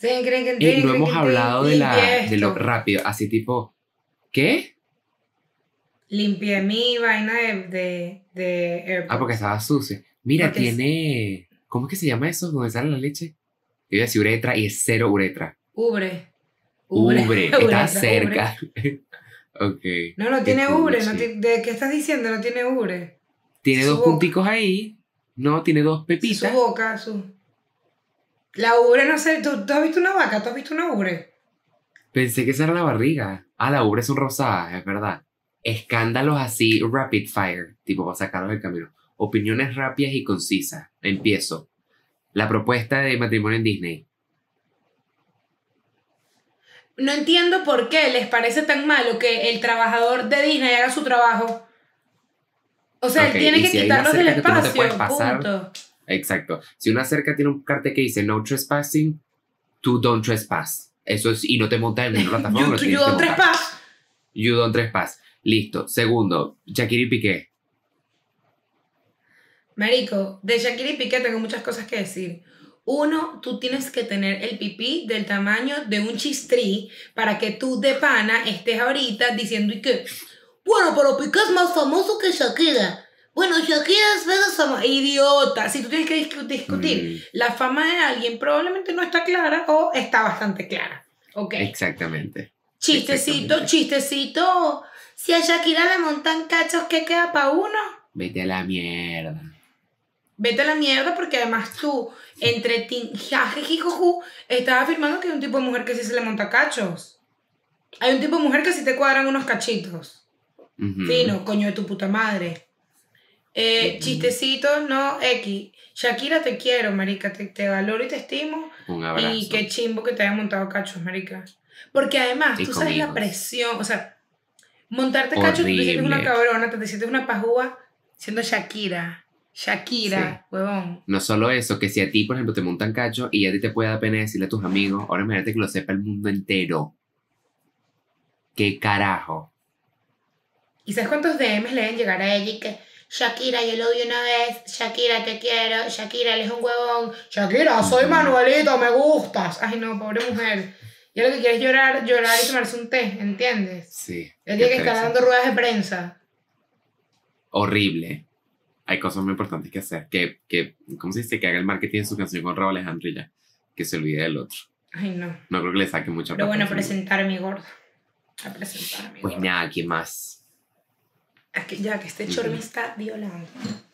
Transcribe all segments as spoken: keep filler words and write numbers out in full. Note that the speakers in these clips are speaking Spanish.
Y no hemos hablado de, la, de lo rápido, así tipo, ¿qué? Limpié mi vaina de, de, de AirPods. Ah, porque estaba sucio. Mira, porque tiene... Es... ¿Cómo es que se llama eso? ¿Dónde sale la leche? Yo iba a decir uretra y es cero uretra. Ubre. Ubre. Ubre. Está cerca. Ok. No, no tiene ubre. No ti- ¿De qué estás diciendo? No tiene ubre. Tiene su dos boca. punticos ahí. No, tiene dos pepitas. Su boca, su... La ubre, no sé. ¿Tú, ¿Tú has visto una vaca? ¿Tú has visto una ubre? Pensé que esa era la barriga. Ah, la ubre son rosadas, es verdad. Escándalos así, rapid fire. Tipo, para sacarlos del camino. Opiniones rápidas y concisas. Empiezo. La propuesta de matrimonio en Disney. No entiendo por qué les parece tan malo que el trabajador de Disney haga su trabajo. O sea, Okay, él tiene que si quitarlos del espacio. No puedes pasar, punto. Exacto. Si una cerca tiene un cartel que dice no trespassing, tú don't trespass. Eso es, y no te montas en una plataforma. you, you don't trespass. You don't trespass. Listo. Segundo, Shakira y Piqué. Marico, de Shakira y Piqué tengo muchas cosas que decir. Uno, tú tienes que tener el pipí del tamaño de un chistrí para que tú de pana estés ahorita diciendo y que, bueno, pero Piqué es más famoso que Shakira. Bueno, Shakira es menos famosa. Idiota. Si tú tienes que discu- discutir mm. la fama de alguien, probablemente no está clara o está bastante clara. Ok. Exactamente. Chistecito, Exactamente. chistecito. Si a Shakira le montan cachos, ¿qué queda para uno? Vete a la mierda. Vete a la mierda porque además tú, entre tin, jajejijuju, estás afirmando que hay un tipo de mujer que sí se le monta cachos. Hay un tipo de mujer que sí te cuadran unos cachitos. Uh-huh. Fino, coño de tu puta madre. Eh, uh-huh. Chistecitos, no, X. Shakira, te quiero, marica. Te, te valoro y te estimo. Un abrazo. Y qué chimbo que te haya montado cachos, marica. Porque además, y tú sabes hijos. La presión, o sea, montarte cachos, tú te sientes una cabrona, te sientes una pajúa siendo Shakira. Shakira, sí. Huevón. No solo eso, que si a ti, por ejemplo, te montan cacho y a ti te puede dar pena decirle a tus amigos, ahora imagínate que lo sepa el mundo entero. ¿Qué carajo? ¿Y sabes cuántos D Ms le deben llegar a ella y que Shakira, yo lo vi una vez, Shakira, te quiero, Shakira, él es un huevón, Shakira, soy Manuelito, me gustas. Ay, no, pobre mujer. Ya lo que quiere es llorar, llorar y tomarse un té, ¿entiendes? Sí. El día que está dando ruedas de prensa. Horrible. Hay cosas muy importantes que hacer. Que, que ¿cómo se dice? Que haga el marketing de su canción con Raúl Alejandro y ya. Que se olvide del otro. Ay, no. No creo que le saque mucha Pero bueno, a presentar a mi gordo. A presentar a mi Pues gordo. nada, ¿quién más? Aquí, ya que este chorro me está violando.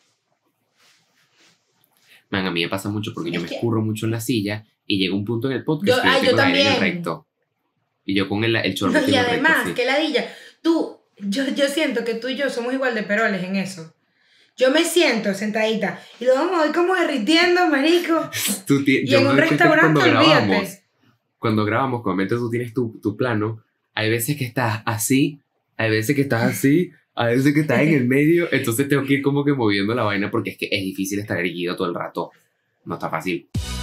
Man, a mí me pasa mucho porque es yo me que... escurro mucho en la silla y llega un punto en el podcast yo, que yo ah, tengo yo el aire también. recto. Y yo con el, el chorro no, y además, recto, que ladilla. Tú, yo, yo siento que tú y yo somos igual de peroles en eso. Yo me siento sentadita y luego me voy como derritiendo, marico. Tú ti- y en un restaurante, cuando olvídate. Grabamos, cuando grabamos, cuando tú tienes tu, tu plano, hay veces que estás así, hay veces que estás así, hay veces que estás en el medio, entonces tengo que ir como que moviendo la vaina porque es que es difícil estar erguido todo el rato. No está fácil.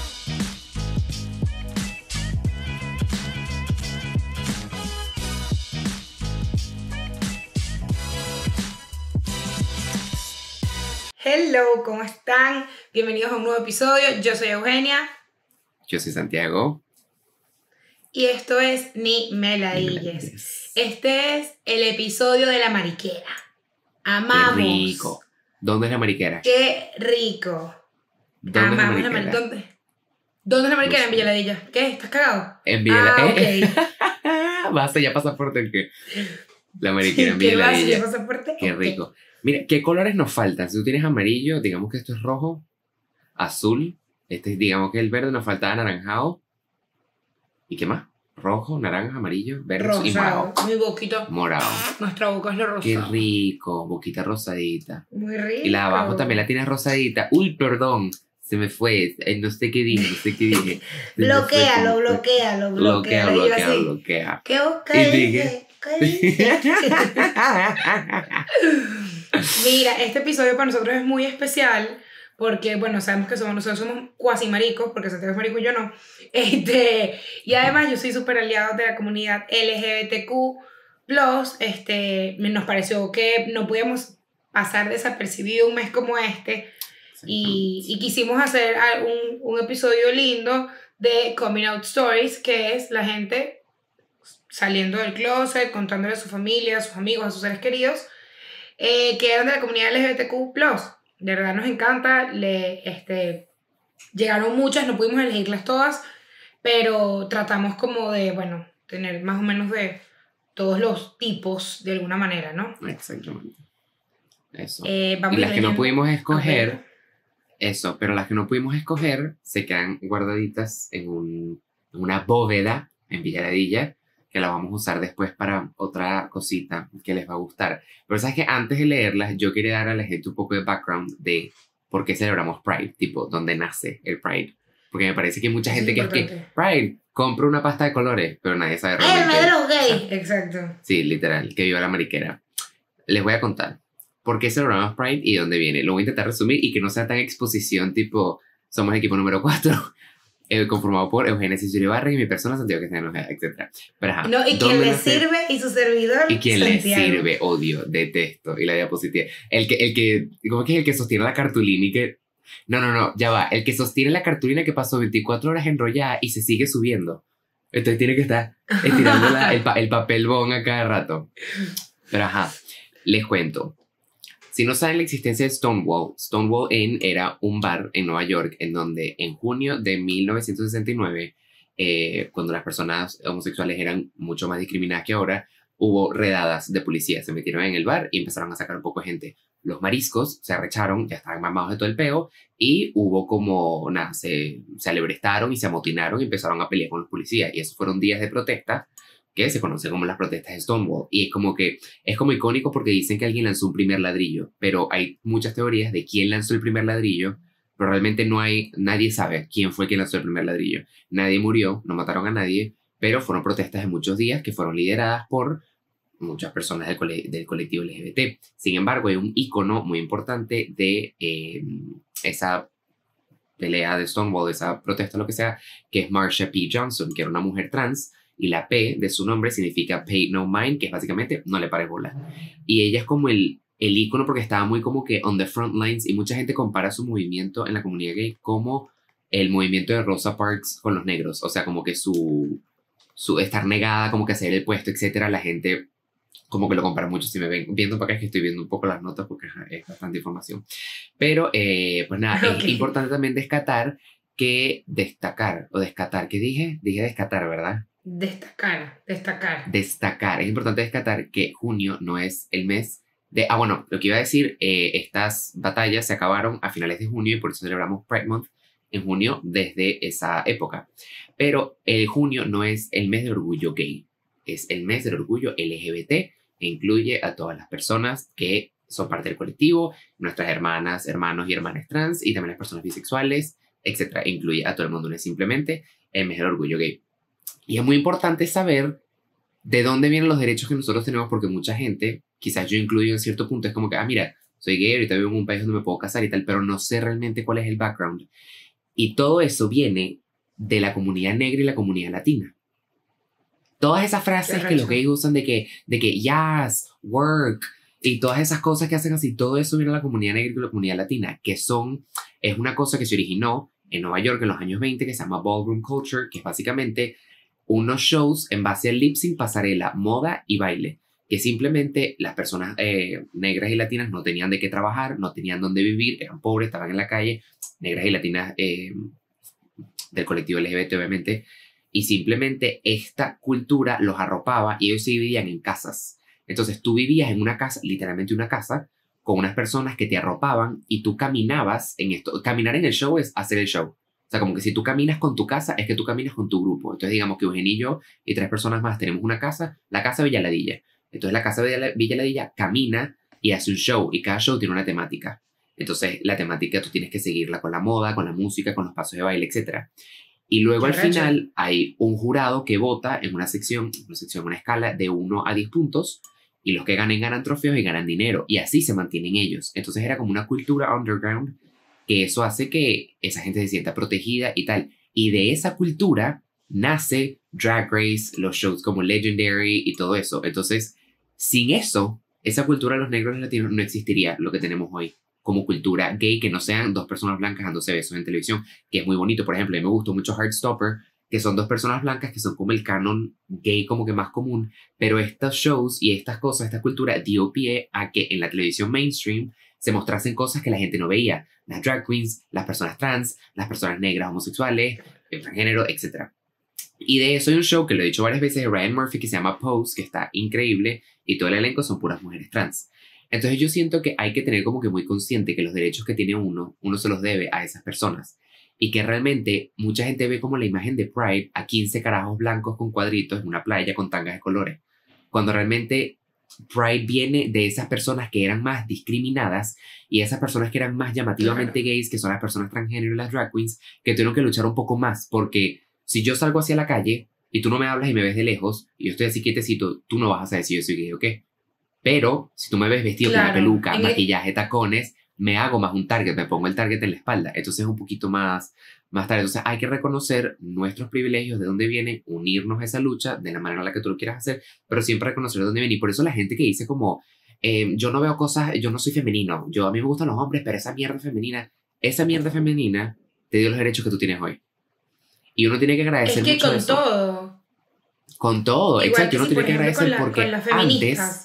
Hello, ¿cómo están? Bienvenidos a un nuevo episodio. Yo soy Eugenia. Yo soy Santiago. Y esto es Ni Me La Dilles. Este es el episodio de la mariquera. Amamos. Qué rico. ¿Dónde es la mariquera? Qué rico. ¿Dónde Amamos es la mariquera? La mari- ¿Dónde? ¿Dónde es la mariquera? No sé. En Villaladilla. ¿Qué? ¿Estás cagado? En Villaladilla. Ah, ok. Basta ya pasaporte el que... La mariquera en ¿Qué Villaladilla. vas, ya pasaporte? Qué okay. rico. Mira, ¿qué colores nos faltan? Si tú tienes amarillo, digamos que esto es rojo, azul, este, digamos que el verde nos falta anaranjado. ¿Y qué más? Rojo, naranja, amarillo, verde Rosado. y morado. Mi boquita. Morado. Nuestra boca es lo rosado. Qué rico, boquita rosadita. Muy rico. Y la de abajo también la tienes rosadita. Uy, perdón, se me fue. Eh, no sé qué dije, no sé qué dije. bloquealo, bloquealo, bloquea, bloquea, bloquea, bloquea. ¿Qué boca y dije? ¿Qué dije? Mira, este episodio para nosotros es muy especial porque, bueno, sabemos que somos, nosotros somos cuasi maricos, porque Santiago es marico y yo no. Este, y además yo soy súper aliado de la comunidad L G B T Q plus, este, nos pareció que no podíamos pasar desapercibido un mes como este y, y quisimos hacer un, un episodio lindo de Coming Out Stories, que es la gente saliendo del closet, contándole a su familia, a sus amigos, a sus seres queridos, eh, que eran de la comunidad L G B T Q plus. De verdad nos encanta, le, este, llegaron muchas, no pudimos elegirlas todas, pero tratamos como de, bueno, tener más o menos de todos los tipos de alguna manera, ¿no? Exactamente. Eso. Eh, vamos y las que no pudimos escoger, okay. eso, pero las que no pudimos escoger se quedan guardaditas en, un, en una bóveda en Villaradilla, que la vamos a usar después para otra cosita que les va a gustar. Pero sabes que antes de leerlas, yo quería dar a la gente un poco de background de por qué celebramos Pride, tipo, dónde nace el Pride. Porque me parece que hay mucha gente que es que, Pride, compra una pasta de colores, pero nadie sabe realmente. ¡Eh, me de los gays! Exacto. Sí, literal, que viva la mariquera. Les voy a contar por qué celebramos Pride y de dónde viene. Lo voy a intentar resumir y que no sea tan exposición, tipo, somos el equipo número cuatro. Eh, conformado por Eugenia Cicero Ibarra y mi persona, Santiago Castellano, etcétera. Pero ajá, no, y quien le nace? Sirve y su servidor. Y quien Santiago. le sirve, odio, detesto. Y la diapositiva. El que, el que, ¿cómo que es el que sostiene la cartulina y que. No, no, no, ya va. El que sostiene la cartulina que pasó veinticuatro horas enrollada y se sigue subiendo. Entonces tiene que estar estirando la, el, pa, el papel bon a cada rato. Pero ajá, les cuento. Si no saben la existencia de Stonewall, Stonewall Inn era un bar en Nueva York en donde en junio de mil novecientos sesenta y nueve, eh, cuando las personas homosexuales eran mucho más discriminadas que ahora, hubo redadas de policía. Se metieron en el bar y empezaron a sacar un poco de gente. Los mariscos se arrecharon, ya estaban mamados de todo el peo, y hubo como, nada, se, se alebrestaron y se amotinaron y empezaron a pelear con los policías. Y esos fueron días de protesta que se conocen como las protestas de Stonewall. Y es como que, es como icónico porque dicen que alguien lanzó un primer ladrillo, pero hay muchas teorías de quién lanzó el primer ladrillo, pero realmente no hay, nadie sabe quién fue quien lanzó el primer ladrillo. Nadie murió, no mataron a nadie, pero fueron protestas de muchos días que fueron lideradas por muchas personas del, cole, del colectivo L G B T. Sin embargo, hay un icono muy importante de eh, esa pelea de Stonewall, de esa protesta, lo que sea, que es Marsha P. Johnson, que era una mujer trans, y la P de su nombre significa Pay No Mind, que es básicamente no le pares bola. Y ella es como el, el ícono porque estaba muy como que on the front lines, y mucha gente compara su movimiento en la comunidad gay como el movimiento de Rosa Parks con los negros. O sea, como que su, su estar negada, como que hacer el puesto, etcétera. La gente como que lo compara mucho. Si me ven viendo para acá es que estoy viendo un poco las notas porque es bastante información. Pero, eh, pues nada, okay. Es importante también destacar que destacar, o descatar, ¿qué dije? Dije descatar, ¿verdad? Destacar, destacar. Destacar. Es importante destacar que junio no es el mes de... Ah, bueno, lo que iba a decir, eh, estas batallas se acabaron a finales de junio y por eso celebramos Pride Month en junio desde esa época. Pero el junio no es el mes del orgullo gay, es el mes del orgullo L G B T e incluye a todas las personas que son parte del colectivo, nuestras hermanas, hermanos y hermanas trans y también las personas bisexuales, etcétera. Incluye a todo el mundo, no es simplemente el mes del orgullo gay. Y es muy importante saber de dónde vienen los derechos que nosotros tenemos, porque mucha gente, quizás yo incluyo en cierto punto, es como que, ah, mira, soy gay, ahorita vivo en un país donde me puedo casar y tal, pero no sé realmente cuál es el background. Y todo eso viene de la comunidad negra y la comunidad latina. Todas esas frases que los gays usan de que, de que, yes, work, y todas esas cosas que hacen así, todo eso viene de la comunidad negra y la comunidad latina, que son, es una cosa que se originó en Nueva York en los años veinte, que se llama ballroom culture, que es básicamente unos shows en base al lip sync, pasarela, moda y baile, que simplemente las personas eh, negras y latinas no tenían de qué trabajar, no tenían dónde vivir, eran pobres, estaban en la calle, negras y latinas eh, del colectivo L G B T obviamente, y simplemente esta cultura los arropaba y ellos se dividían en casas. Entonces tú vivías en una casa, literalmente una casa, con unas personas que te arropaban y tú caminabas en esto. Caminar en el show es hacer el show. O sea, como que si tú caminas con tu casa, es que tú caminas con tu grupo. Entonces, digamos que Eugenio y yo y tres personas más tenemos una casa, la Casa Villaladilla. Entonces, la Casa Villaladilla camina y hace un show, y cada show tiene una temática. Entonces, la temática tú tienes que seguirla con la moda, con la música, con los pasos de baile, etcétera. Y luego, al final, hay un jurado que vota en una sección, una sección, una escala de uno a diez puntos, y los que ganen ganan trofeos y ganan dinero. Y así se mantienen ellos. Entonces, era como una cultura underground, que eso hace que esa gente se sienta protegida y tal. Y de esa cultura nace Drag Race, los shows como Legendary y todo eso. Entonces, sin eso, esa cultura de los negros y latinos no existiría lo que tenemos hoy como cultura gay, que no sean dos personas blancas dándose besos en televisión, que es muy bonito. Por ejemplo, a mí me gustó mucho Heartstopper, que son dos personas blancas que son como el canon gay como que más común, pero estos shows y estas cosas, esta cultura dio pie a que en la televisión mainstream se mostrasen cosas que la gente no veía. Las drag queens, las personas trans, las personas negras, homosexuales, el transgénero, etcétera. Y de eso hay un show que lo he dicho varias veces de Ryan Murphy que se llama Pose, que está increíble, y todo el elenco son puras mujeres trans. Entonces yo siento que hay que tener como que muy consciente que los derechos que tiene uno, uno se los debe a esas personas. Y que realmente mucha gente ve como la imagen de Pride a quince carajos blancos con cuadritos en una playa con tangas de colores. Cuando realmente Pride viene de esas personas que eran más discriminadas y esas personas que eran más llamativamente gays, que son las personas transgénero y las drag queens, que tuvieron que luchar un poco más. Porque si yo salgo hacia la calle y tú no me hablas y me ves de lejos y yo estoy así quietecito, tú no vas a saber si yo soy gay o qué. Pero si tú me ves vestido claro, con una peluca, maquillaje, tacones, me hago más un target, me pongo el target en la espalda. Entonces es un poquito más, más tarde. Entonces hay que reconocer nuestros privilegios, de dónde vienen, unirnos a esa lucha de la manera en la que tú lo quieras hacer, pero siempre reconocer de dónde viene. Y por eso la gente que dice como, eh, yo no veo cosas, yo no soy femenino, yo a mí me gustan los hombres, pero esa mierda femenina, esa mierda femenina te dio los derechos que tú tienes hoy. Y uno tiene que agradecer mucho. Es que con eso. todo. Con todo, Igual exacto. que Uno si, tiene por que ejemplo, agradecer con la, porque con las feministas. antes...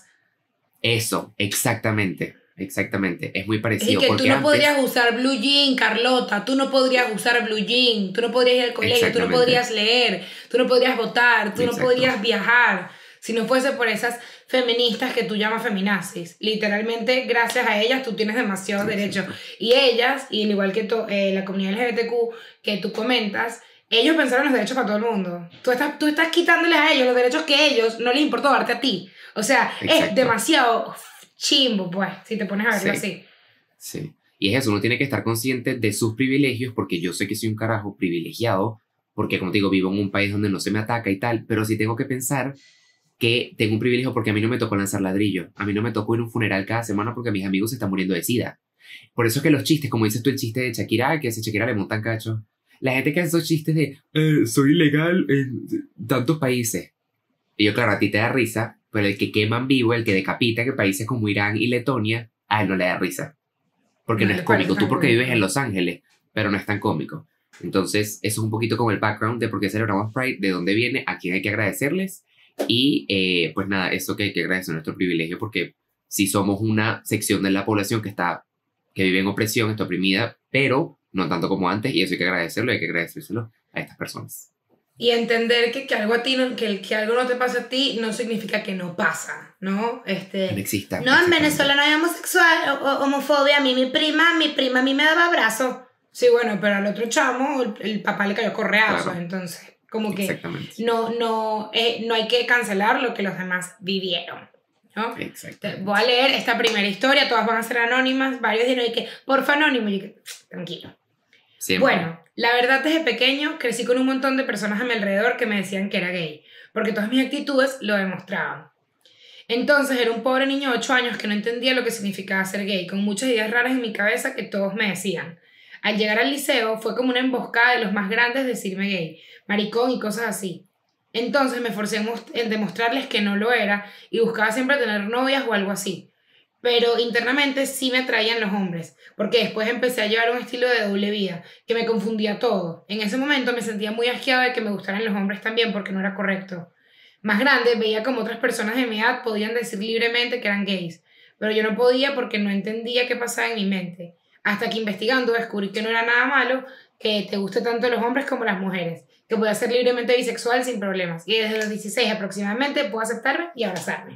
Eso, exactamente, exactamente, es muy parecido. Es que porque tú no antes, podrías usar blue jean, Carlota, tú no podrías usar blue jean, tú no podrías ir al colegio, tú no podrías leer, tú no podrías votar, tú Exacto. no podrías viajar, si no fuese por esas feministas que tú llamas feminazis. Literalmente, gracias a ellas, tú tienes demasiados derechos. Y ellas, y al igual que to, eh, la comunidad L G B T Q que tú comentas, ellos pensaron los derechos para todo el mundo. Tú estás, tú estás quitándoles a ellos los derechos que a ellos no les importó darte a ti. O sea, exacto, es demasiado chimbo, pues, si te pones a verlo sí, así. Sí. Y es eso, uno tiene que estar consciente de sus privilegios, porque yo sé que soy un carajo privilegiado, porque como te digo, vivo en un país donde no se me ataca y tal, pero sí tengo que pensar que tengo un privilegio porque a mí no me tocó lanzar ladrillo, a mí no me tocó ir a un funeral cada semana porque mis amigos se están muriendo de sida. Por eso es que los chistes, como dices tú, el chiste de Shakira, que a Shakira le montan cacho, la gente que hace esos chistes de eh, soy ilegal en tantos países. Y yo, claro, a ti te da risa, pero el que queman vivo, el que decapita, que países como Irán y Letonia, a él no le da risa. Porque no, no es cómico. Tú porque vives en Los Ángeles, pero no es tan cómico. Entonces, eso es un poquito como el background de por qué celebramos Pride, de dónde viene, a quién hay que agradecerles. Y, eh, pues nada, eso que hay que agradecer nuestro privilegio, porque si somos una sección de la población que está, que vive en opresión, está oprimida, pero no tanto como antes, y eso hay que agradecerlo, y hay que agradecérselo a estas personas. Y entender que, que algo a ti no, que, que algo no te pasa a ti no significa que no pasa, ¿no? Este, no exista. No, en Venezuela no hay homosexual o homofobia. A mí mi prima, mi prima a mí me daba abrazos. Sí, bueno, pero al otro chamo el, el papá le cayó correazos, claro. Entonces, como que no, no, eh, no hay que cancelar lo que los demás vivieron, ¿no? Voy a leer esta primera historia, todas van a ser anónimas, varios dijeron que, porfa, anónimo, y que, tranquilo. Siempre. Bueno, la verdad desde pequeño crecí con un montón de personas a mi alrededor que me decían que era gay, porque todas mis actitudes lo demostraban. Entonces era un pobre niño de ocho años que no entendía lo que significaba ser gay, con muchas ideas raras en mi cabeza que todos me decían. Al llegar al liceo fue como una emboscada de los más grandes decirme gay, maricón y cosas así. Entonces me forcé en demostrarles que no lo era y buscaba siempre tener novias o algo así. Pero internamente sí me atraían los hombres, porque después empecé a llevar un estilo de doble vida, que me confundía todo. En ese momento me sentía muy asqueada de que me gustaran los hombres también, porque no era correcto. Más grande, veía como otras personas de mi edad podían decir libremente que eran gays, pero yo no podía porque no entendía qué pasaba en mi mente. Hasta que investigando descubrí que no era nada malo que te guste tanto los hombres como las mujeres, que podía ser libremente bisexual sin problemas, y desde los dieciséis aproximadamente puedo aceptarme y abrazarme.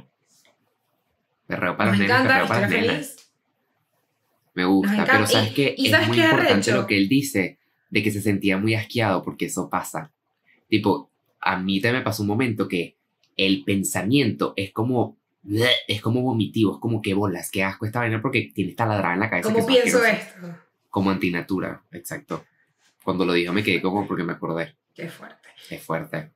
Perreo para Nos las nenas, encanta, perreo para las feliz. nenas. Me gusta, pero sabes que es ¿sabes muy qué importante arrecho? lo que él dice, de que se sentía muy asqueado, porque eso pasa. Tipo, a mí también me pasó un momento que el pensamiento es como, es como vomitivo, es como que bolas, qué asco esta vaina, porque tiene esta ladrada en la cabeza. ¿Cómo que pienso asqueroso. esto? Como antinatura, exacto. Cuando lo dijo me quedé como porque me acordé. Qué fuerte. Es fuerte.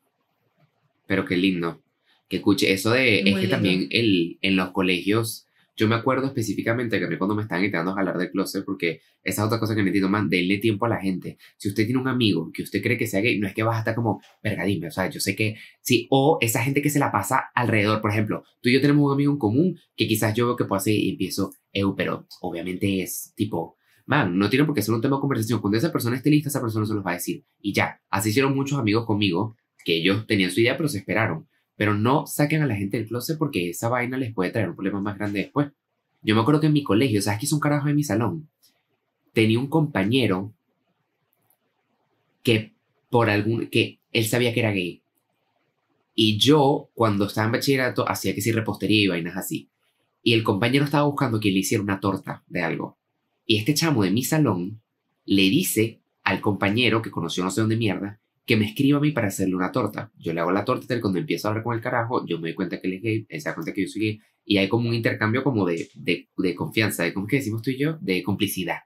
Pero qué lindo. Que escuche eso de... Muy es que lindo. también el, en los colegios Yo me acuerdo específicamente que a mí cuando me estaban intentando jalar del closet, porque esa es otra cosa que no entiendo, man, denle tiempo a la gente. Si usted tiene un amigo que usted cree que sea gay, no es que vas a estar como, verga, dime, o sea, yo sé que sí, o esa gente que se la pasa alrededor, por ejemplo, tú y yo tenemos un amigo en común que quizás yo veo que puede hacer y empiezo, eu, pero obviamente es tipo, man, no tiene por qué ser un tema de conversación. Cuando esa persona esté lista, esa persona se los va a decir. Y ya, así hicieron muchos amigos conmigo, que ellos tenían su idea, pero se esperaron. Pero no saquen a la gente del closet porque esa vaina les puede traer un problema más grande después. Yo me acuerdo que en mi colegio, ¿sabes qué hizo un carajo en mi salón? Tenía un compañero que por algún, que él sabía que era gay. Y yo, cuando estaba en bachillerato, hacía que sí repostería y vainas así. Y el compañero estaba buscando que le hiciera una torta de algo. Y este chamo de mi salón le dice al compañero que conoció no sé dónde mierda, que me escriba a mí para hacerle una torta. Yo le hago la torta y cuando empiezo a hablar con el carajo, yo me doy cuenta que él es gay, él se da cuenta que yo soy gay, y hay como un intercambio como de, de, de confianza, de cómo es que decimos tú y yo, de complicidad.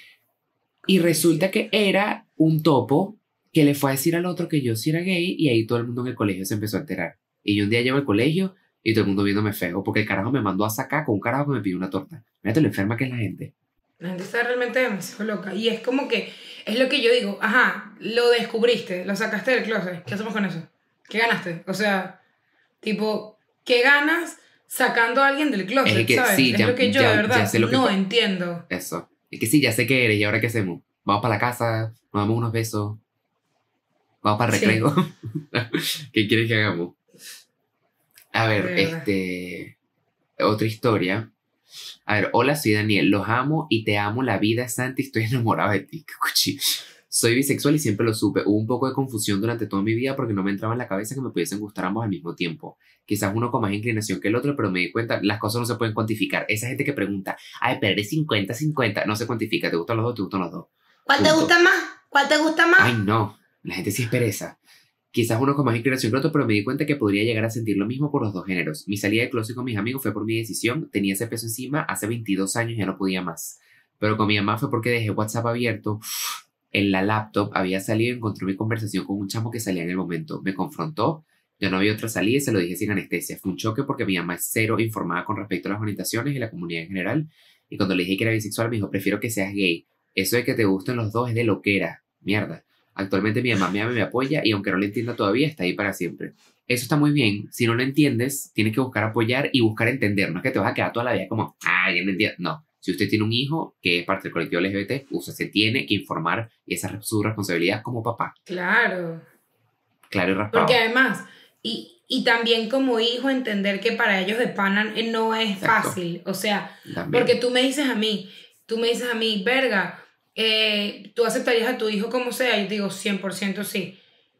Y resulta que era un topo que le fue a decir al otro que yo sí era gay, y ahí todo el mundo en el colegio se empezó a enterar. Y yo un día llego al colegio y todo el mundo viéndome feo, porque el carajo me mandó a sacar con un carajo que me pidió una torta. Fíjate lo enferma que es la gente. La gente está realmente demasiado loca. Y es como que, es lo que yo digo, ajá, lo descubriste, lo sacaste del closet. ¿Qué hacemos con eso? ¿Qué ganaste? O sea, tipo, ¿qué ganas sacando a alguien del closet? Es que ¿sabes? sí, es ya, lo que yo ya, de verdad ya sé lo que no pa- entiendo. Eso. Es que sí, ya sé que eres, ¿y ahora qué hacemos? Vamos para la casa, nos damos unos besos, vamos para el Sí, recreo. ¿Qué quieres que hagamos? A de ver, verdad. este... Otra historia. A ver, hola, soy Daniel, los amo y te amo la vida, Santi, estoy enamorado de ti. Cuchi. Soy bisexual y siempre lo supe. Hubo un poco de confusión durante toda mi vida porque no me entraba en la cabeza que me pudiesen gustar ambos al mismo tiempo. Quizás uno con más inclinación que el otro, pero me di cuenta, las cosas no se pueden cuantificar. Esa gente que pregunta, ay, pero eres cincuenta cincuenta, no se cuantifica, te gustan los dos, te gustan los dos. ¿Cuál te Punto. gusta más? ¿Cuál te gusta Ay, más? no, la gente sí es pereza. Quizás uno con más inclinación que otro, pero me di cuenta que podría llegar a sentir lo mismo por los dos géneros. Mi salida de closet con mis amigos fue por mi decisión, tenía ese peso encima, hace veintidós años ya no podía más. Pero con mi mamá fue porque dejé WhatsApp abierto, en la laptop había salido y encontré mi conversación con un chamo que salía en el momento. Me confrontó, ya no había otra salida y se lo dije sin anestesia. Fue un choque porque mi mamá es cero informada con respecto a las orientaciones y la comunidad en general. Y cuando le dije que era bisexual me dijo, prefiero que seas gay. Eso de que te gusten los dos es de loquera. Mierda. Actualmente mi mamá me ama y me apoya y aunque no lo entienda todavía, está ahí para siempre. Eso está muy bien. Si no lo entiendes, tienes que buscar apoyar y buscar entender. No es que te vas a quedar toda la vida como, ah, ya no entiendo. No. Si usted tiene un hijo que es parte del colectivo L G B T, usted se tiene que informar y esa es su responsabilidad como papá. Claro. Claro y Porque raspado. además, y, y también como hijo entender que para ellos de pana eh, no es Exacto. fácil. O sea, También. porque tú me dices a mí, tú me dices a mí, verga, eh, tú aceptarías a tu hijo como sea, y yo digo cien por ciento sí.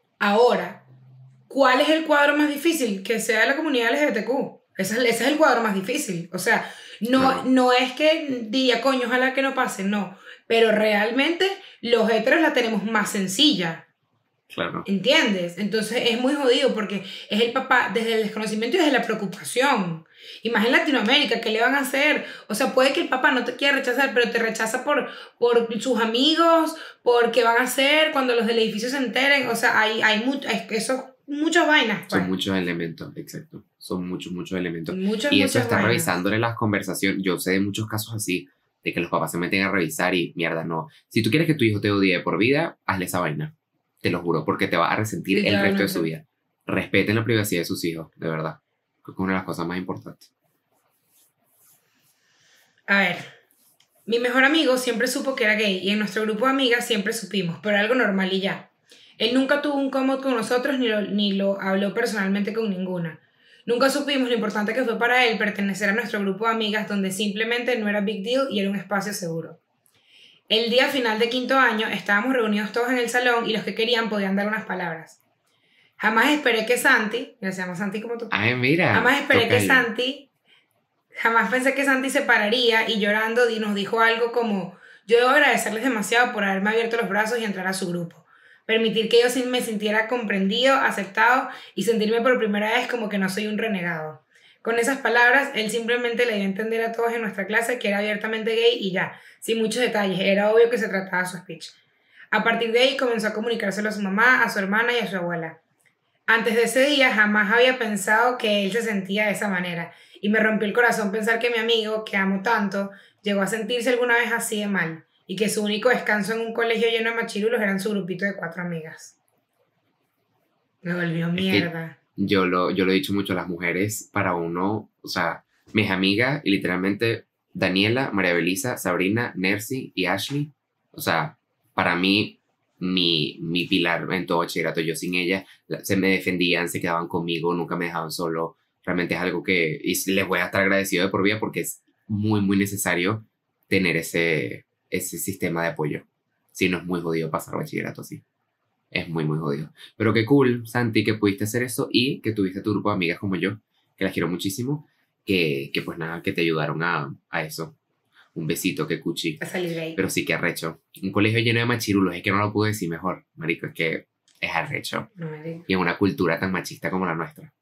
Ahora, ¿cuál es el cuadro más difícil? Que sea la comunidad L G B T Q. Ese es, ese es el cuadro más difícil. O sea, no, Claro. no es que diga, coño, ojalá que no pase, no. Pero realmente los heteros la tenemos más sencilla. Claro. ¿Entiendes? Entonces es muy jodido porque es el papá desde el desconocimiento y desde la preocupación. Y más en Latinoamérica, ¿qué le van a hacer? O sea, puede que el papá no te quiera rechazar, pero te rechaza por, por sus amigos, por qué van a hacer cuando los del edificio se enteren. O sea, hay, hay, mucho, hay eso, muchas vainas. Pues. Son muchos elementos, exacto. Son muchos, muchos elementos. Muchas, y eso muchas está vainas. revisándole las conversaciones. Yo sé de muchos casos así, de que los papás se meten a revisar y mierda, no. Si tú quieres que tu hijo te odie de por vida, hazle esa vaina. Te lo juro, porque te va a resentir el resto de su vida. Respeten la privacidad de sus hijos, de verdad. Creo que es una de las cosas más importantes. A ver, mi mejor amigo siempre supo que era gay y en nuestro grupo de amigas siempre supimos, pero algo normal y ya. Él nunca tuvo un cómodo con nosotros ni lo, ni lo habló personalmente con ninguna. Nunca supimos lo importante que fue para él pertenecer a nuestro grupo de amigas donde simplemente no era big deal y era un espacio seguro. El día final de quinto año estábamos reunidos todos en el salón y los que querían podían dar unas palabras. Jamás esperé que Santi, mira, se llama Santi como tú. Ay, mira. Jamás esperé toca que ahí. Santi, jamás pensé que Santi se pararía y llorando nos dijo algo como, yo debo agradecerles demasiado por haberme abierto los brazos y entrar a su grupo. Permitir que yo me sintiera comprendido, aceptado y sentirme por primera vez como que no soy un renegado. Con esas palabras, él simplemente le dio a entender a todos en nuestra clase que era abiertamente gay y ya, sin muchos detalles, era obvio que se trataba de su speech. A partir de ahí comenzó a comunicárselo a su mamá, a su hermana y a su abuela. Antes de ese día jamás había pensado que él se sentía de esa manera Y me rompió el corazón pensar que mi amigo, que amo tanto, llegó a sentirse alguna vez así de mal. Y que su único descanso en un colegio lleno de machirulos eran su grupito de cuatro amigas. Me volvió Es que mierda. yo lo, yo lo he dicho mucho a las mujeres, para uno, o sea, mis amigas, y literalmente Daniela, María Belisa, Sabrina, Nercy y Ashley, o sea, para mí, mi, mi pilar en todo bachillerato, yo sin ellas, la- se me defendían, se quedaban conmigo, nunca me dejaban solo. Realmente es algo que y les voy a estar agradecido de por vida porque es muy, muy necesario tener ese, ese sistema de apoyo. Si no, es muy jodido pasar bachillerato así. Es muy, muy jodido. Pero qué cool, Santi, que pudiste hacer eso y que tuviste tu grupo de amigas como yo, que las quiero muchísimo, que, que pues nada, que te ayudaron a, a eso. Un besito, que cuchi. A salir de ahí. Pero sí que arrecho. Un colegio lleno de machirulos, es que no lo puedo decir mejor, marico, es que es arrecho. No me digas. Y en una cultura tan machista como la nuestra.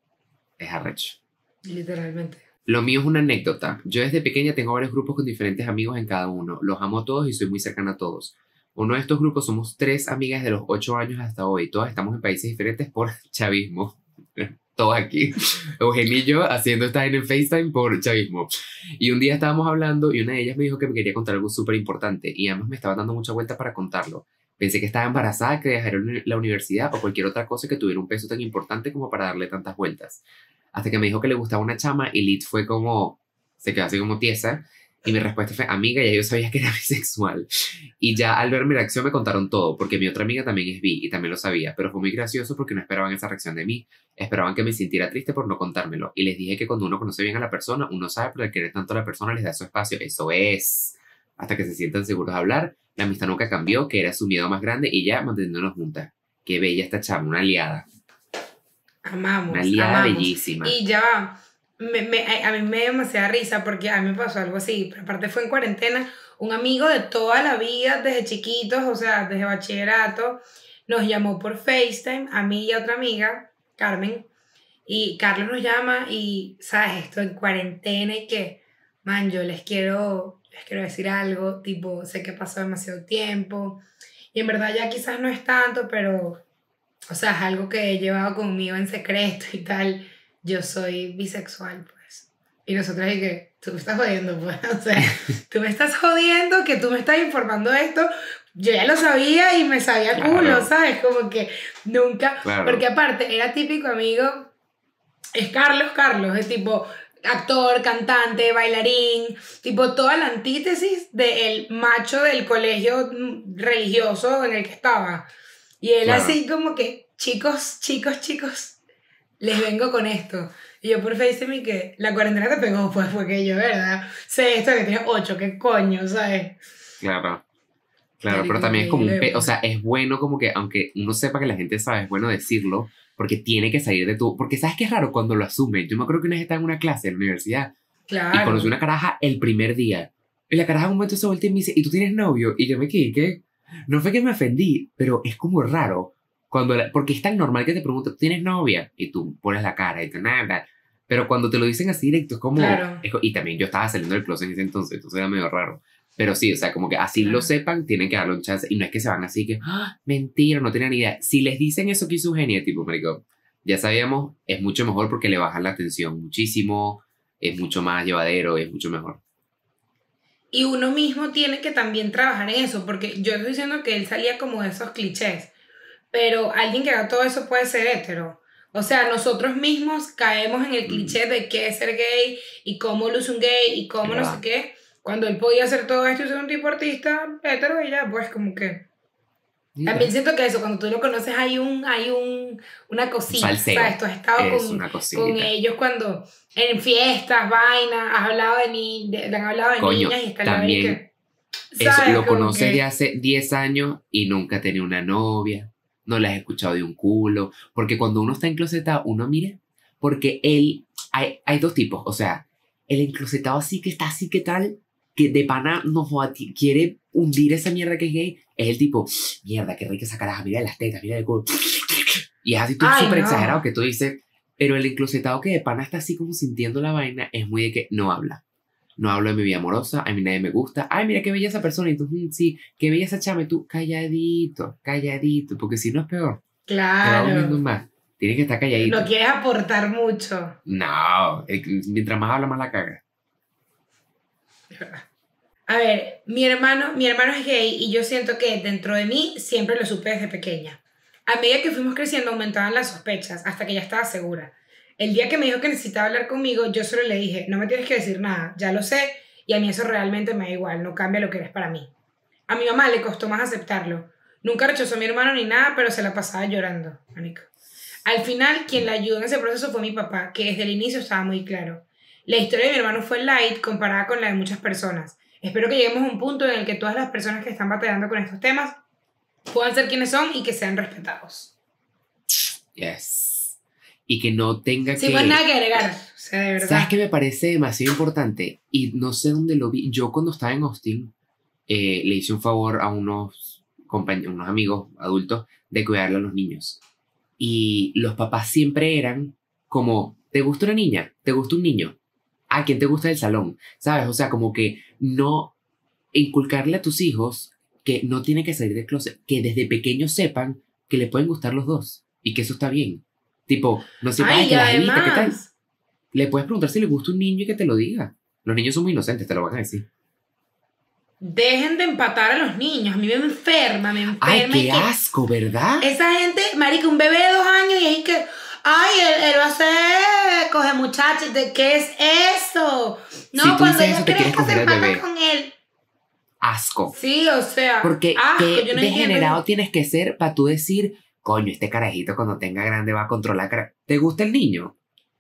Es arrecho. Literalmente. Lo mío es una anécdota. Yo desde pequeña tengo varios grupos con diferentes amigos en cada uno. Los amo a todos y soy muy cercana a todos. Uno de estos grupos somos tres amigas de los ocho años hasta hoy. Todas estamos en países diferentes por chavismo. Todos aquí. Eugenia y yo haciendo esta en el FaceTime por chavismo. Y un día estábamos hablando y una de ellas me dijo que me quería contar algo súper importante. Y además me estaba dando mucha vuelta para contarlo. Pensé que estaba embarazada, que dejaría la universidad o cualquier otra cosa que tuviera un peso tan importante como para darle tantas vueltas. Hasta que me dijo que le gustaba una chama y Lit fue como, se quedó así como tiesa. Y mi respuesta fue, amiga, ya yo sabía que era bisexual. Y ya al ver mi reacción me contaron todo, porque mi otra amiga también es bi y también lo sabía. Pero fue muy gracioso porque no esperaban esa reacción de mí. Esperaban que me sintiera triste por no contármelo. Y les dije que cuando uno conoce bien a la persona, uno sabe, pero al querer tanto a la persona les da su espacio. Eso es. Hasta que se sientan seguros de hablar. La amistad nunca cambió, que era su miedo más grande, y ya manteniéndonos juntas. Qué bella esta chama, una aliada. Amamos. Una aliada amamos. bellísima. Y ya va. Me, me, a, a mí me dio demasiada risa porque a mí me pasó algo así. Pero aparte fue en cuarentena. Un amigo de toda la vida, desde chiquitos, o sea, desde bachillerato, nos llamó por FaceTime, a mí y a otra amiga, Carmen. Y Carlos nos llama y, ¿sabes? Esto en cuarentena y que, man, yo les quiero, les quiero decir algo, tipo, sé que pasó demasiado tiempo. Y en verdad ya quizás no es tanto, pero, o sea, es algo que he llevado conmigo en secreto y tal. Yo soy bisexual, pues. Y nosotros y que, tú me estás jodiendo, pues. O sea, tú me estás jodiendo que tú me estás informando de esto. Yo ya lo sabía y me sabía Claro. culo, ¿sabes? Como que nunca... Claro. Porque aparte, era típico amigo... Es Carlos, Carlos, es tipo actor, cantante, bailarín, tipo toda la antítesis del macho del colegio religioso en el que estaba. Y él Claro. así como que, chicos, chicos, chicos, les vengo con esto. Y yo por FaceTime y que la cuarentena te pegó, pues, porque yo, ¿verdad? Sé esto que tienes ocho, qué coño, ¿sabes? Claro. Claro, Marico, pero también es como un... increíble, Pe o sea, es bueno como que, aunque uno sepa que la gente sabe, es bueno decirlo, porque tiene que salir de tu... Porque ¿sabes qué es raro cuando lo asumen? Yo me acuerdo que una vez estaba en una clase en la universidad Claro. y conocí una caraja el primer día. Y la caraja en un momento se voltea y me dice, ¿y tú tienes novio? Y yo me quedé, ¿qué? No fue que me ofendí, pero es como raro. Cuando la- porque es tan normal que te pregunten, ¿tú tienes novia? Y tú pones la cara y tú, nada. Pero cuando te lo dicen así directo, es como... Claro. es co- y también yo estaba saliendo del closet en ese entonces, entonces era medio raro. Pero sí, o sea, como que así Claro. lo sepan, tienen que darle un chance. Y no es que se van así que, ¡ah, mentira, no tienen ni idea! Si les dicen eso que hizo Eugenia, tipo, marico, ya sabíamos, es mucho mejor porque le bajan la tensión muchísimo, es mucho más llevadero, es mucho mejor. Y uno mismo tiene que también trabajar en eso, porque yo estoy diciendo que él salía como de esos clichés, pero alguien que haga todo eso puede ser hétero. O sea, nosotros mismos caemos en el Mm. cliché de qué es ser gay y cómo luce un gay y cómo Es no sé verdad. qué. Cuando él podía hacer todo esto y ser un tipo artista hetero y ya, pues como que... Mira, También siento que eso, cuando tú lo conoces hay un, hay un, una cosita, salseo. ¿sabes? Tú has estado es con, una cosita. con ellos cuando en fiestas, vainas, has hablado de, ni, de, han hablado de Coño, niñas y está el lado también que... Eso ¿sabes? lo Como conoces que- de hace diez años y nunca tenía una novia, no la has escuchado de un culo, porque cuando uno está enclosetado, uno mira, porque él, hay, hay dos tipos, o sea, el enclosetado así que está así que tal, que de pana no joda, ti- quiere hundir esa mierda que es gay, es el tipo, mierda, qué rica esa caraja, mira las tetas, mira el culo, y es así tú Ay, súper no. exagerado que tú dices, pero el enclosetado que de pana está así como sintiendo la vaina, es muy de que no habla. No hablo de mi vida amorosa, a mí nadie me gusta. Ay, mira qué bella esa persona. Y tú, "Mm, sí, qué bella esa chama. Y tú, calladito, calladito, porque si no es peor. Te va hundiendo Claro. más. Tienes que estar calladito. No quieres aportar mucho. No, eh, mientras más habla, más la caga. A ver, mi hermano, mi hermano es gay y yo siento que dentro de mí siempre lo supe desde pequeña. A medida que fuimos creciendo aumentaban las sospechas hasta que ya estaba segura. El día que me dijo que necesitaba hablar conmigo, yo solo le dije, no me tienes que decir nada, ya lo sé, y a mí eso realmente me da igual, no cambia lo que eres para mí. A mi mamá le costó más aceptarlo. Nunca rechazó a mi hermano ni nada, pero se la pasaba llorando, marico. Al final, quien la ayudó en ese proceso fue mi papá, que desde el inicio estaba muy claro. La historia de mi hermano fue light comparada con la de muchas personas. Espero que lleguemos a un punto en el que todas las personas que están batallando con estos temas puedan ser quienes son y que sean respetados. Yes. Y que no tenga sí, que... pues nada que agregar. O sea, de verdad. ¿Sabes qué me parece demasiado importante? Y no sé dónde lo vi. Yo cuando estaba en Austin, eh, le hice un favor a unos, compañeros, unos amigos adultos de cuidarle a los niños. Y los papás siempre eran como, ¿te gusta una niña? ¿Te gusta un niño? ¿A quién te gusta del salón? ¿Sabes? O sea, como que no inculcarle a tus hijos que no tiene que salir del closet, que desde pequeños sepan que le pueden gustar los dos y que eso está bien. Tipo, no sé, ay, que la jevita, además, ¿qué tal? Le puedes preguntar si le gusta un niño y que te lo diga. Los niños son muy inocentes, te lo van a decir. dejen de empatar a los niños. A mí me enferma, me enferma. Ay, qué y que asco, ¿verdad? esa gente, marica, un bebé de dos años y es que, ay, él, él va a ser, coge muchachos, ¿de qué es eso? No, Si tú cuando dices ella eso, te quieres crezca coger se al mata bebé. con él. Asco. Sí, o sea, Porque asco, qué yo no degenerado entiendo. tienes que ser para tú decir, coño, este carajito cuando tenga grande va a controlar. cara-". ¿Te gusta el niño?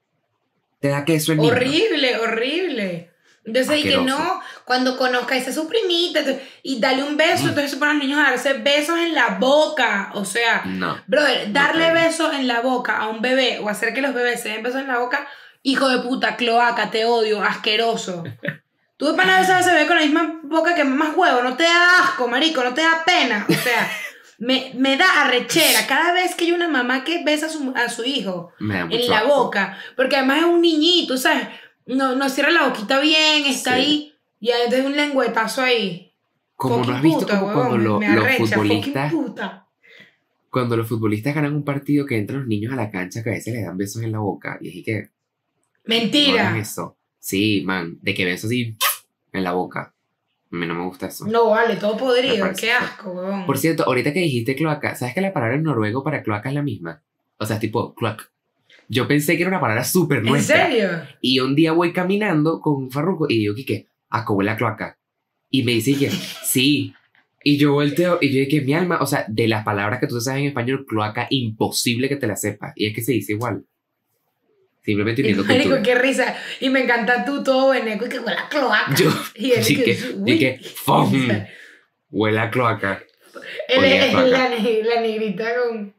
¿Te da queso el niño? Horrible, horrible. Entonces, y que Asqueroso. no, cuando conozca a esa su primita entonces, y dale un beso, Mm. entonces se ponen los niños a darse besos en la boca. O sea, No. brother, No darle está bien. besos en la boca a un bebé o hacer que los bebés se den besos en la boca, hijo de puta, cloaca, te odio, asqueroso. Tú de pana besas a ese bebé con la misma boca que más huevo, no te da asco, marico, no te da pena. O sea, me, me da arrechera cada vez que hay una mamá que besa a su, a su hijo Me da mucho en la asco. boca, porque además es un niñito, ¿sabes? No, no cierra la boquita bien, está Sí. ahí, y entonces un lengüetazo ahí. Como no Fucking has visto puta, como cuando huevón, lo- me los arrecha, futbolistas, fucking puta. cuando los futbolistas ganan un partido que entran los niños a la cancha que a veces les dan besos en la boca y es que no hagan Mentira. eso. Sí, man, de que besos así en la boca. A mí no me gusta eso. No, vale, todo Me podrido, parece qué feo. asco, huevón. Por cierto, ahorita que dijiste cloaca, ¿sabes que la palabra en noruego para cloaca es la misma? O sea, es tipo cloak. Yo pensé que era una palabra súper ¿En nuestra. serio? Y un día voy caminando con Farruko y digo, ¿qué? ¿A cómo la cloaca? Y me dice que sí. Y yo volteo y yo dije, mi alma, o sea, de las palabras que tú sabes en español, cloaca, imposible que te la sepas. Y es que se dice igual. Simplemente Y, uniendo marico, cultura. qué risa. Y me encanta tú todo veneco y que huele a cloaca. Yo, y él y que, que, uy. y que, ¡fum! Huele a cloaca. Él olía a es cloaca. la, ne- la negrita con...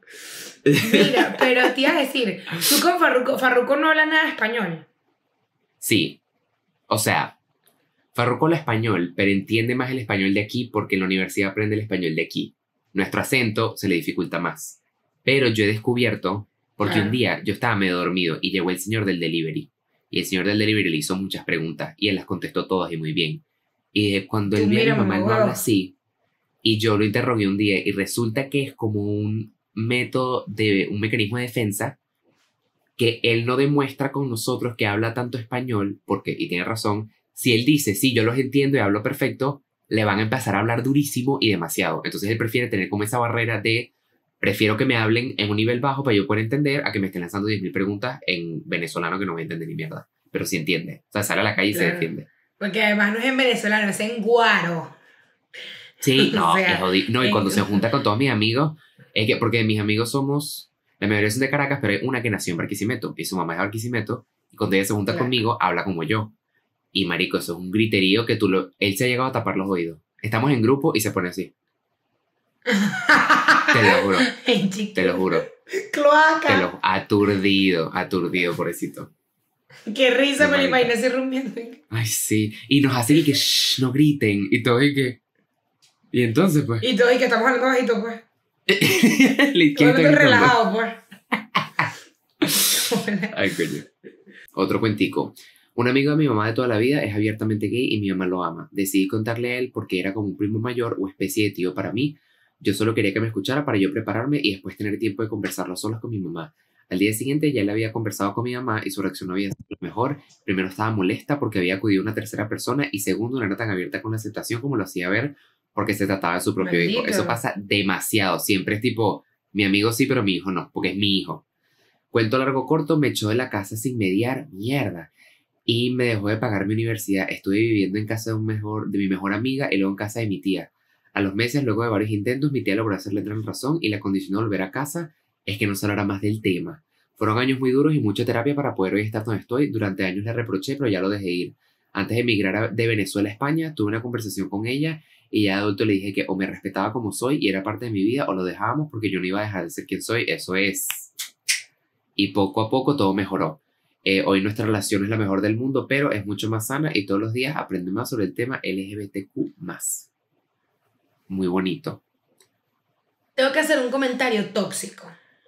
Mira, pero te iba a decir, tú con Farruko, Farruko no habla nada de español. Sí. O sea, Farruko habla español, pero entiende más el español de aquí porque en la universidad aprende el español de aquí. Nuestro acento se le dificulta más. Pero yo he descubierto, porque Ah. un día yo estaba medio dormido y llegó el señor del delivery. Y el señor del delivery le hizo muchas preguntas y él las contestó todas y muy bien. Y eh, cuando Tú él ve a mi mira, mamá, él no mamá, habla así. Y yo lo interrogué un día y resulta que es como un método de un mecanismo de defensa que él no demuestra con nosotros que habla tanto español, porque, y tiene razón, si él dice, sí, yo los entiendo y hablo perfecto, le van a empezar a hablar durísimo y demasiado. Entonces él prefiere tener como esa barrera de, prefiero que me hablen en un nivel bajo para yo poder entender, a que me estén lanzando diez mil preguntas en venezolano que no voy a entender ni mierda. Pero sí entiende. O sea, sale a la calle y se Claro. defiende. Porque además no es en venezolano, es en guaro. Sí, no, O sea, es jodido. No, y es- cuando se junta con todos mis amigos, es que, porque mis amigos somos, la mayoría son de Caracas, pero hay una que nació en Barquisimeto y su mamá es de Barquisimeto, y cuando ella se junta Claro. conmigo, habla como yo. Y marico, eso es un griterío que tú lo, él se ha llegado a tapar los oídos. Estamos en grupo y se pone así. Te lo juro, Ay, chico. te lo juro. Cloaca. Te lo aturdido, aturdido, pobrecito. Qué risa, Qué me lo marica. imaginé así rumiando. Ay, sí. Y nos hace que shh, no griten. Y todo y que. Y entonces, pues. Y todo, y que estamos hablando bajito, pues. Le- ¿quién Todo está gritando? relajado, pues. Ay, coño. Otro cuentico. Un amigo de mi mamá de toda la vida es abiertamente gay y mi mamá lo ama. Decidí contarle a él porque era como un primo mayor o especie de tío para mí. Yo solo quería que me escuchara para yo prepararme y después tener tiempo de conversarlo solos con mi mamá. Al día siguiente ya le había conversado con mi mamá y su reacción no había sido la mejor. Primero estaba molesta porque había acudido a una tercera persona y segundo no era tan abierta con la aceptación como lo hacía ver porque se trataba de su propio Maldito. hijo. Eso pasa demasiado. Siempre es tipo, mi amigo sí, pero mi hijo no, porque es mi hijo. Cuento largo corto, me echó de la casa sin mediar, mierda. Y me dejó de pagar mi universidad. Estuve viviendo en casa de, un mejor, de mi mejor amiga y luego en casa de mi tía. A los meses, luego de varios intentos, mi tía logró hacerle entrar en razón y la condicionó a volver a casa es que no se hablara más del tema. Fueron años muy duros y mucha terapia para poder hoy estar donde estoy. Durante años le reproché, pero ya lo dejé ir. Antes de emigrar a- de Venezuela a España, tuve una conversación con ella y ya de adulto le dije que o me respetaba como soy y era parte de mi vida o lo dejábamos porque yo no iba a dejar de ser quien soy. Eso es. Y poco a poco todo mejoró. Eh, hoy nuestra relación es la mejor del mundo, pero es mucho más sana y todos los días aprendo más sobre el tema L G B T Q más. Muy bonito. Tengo que hacer un comentario tóxico.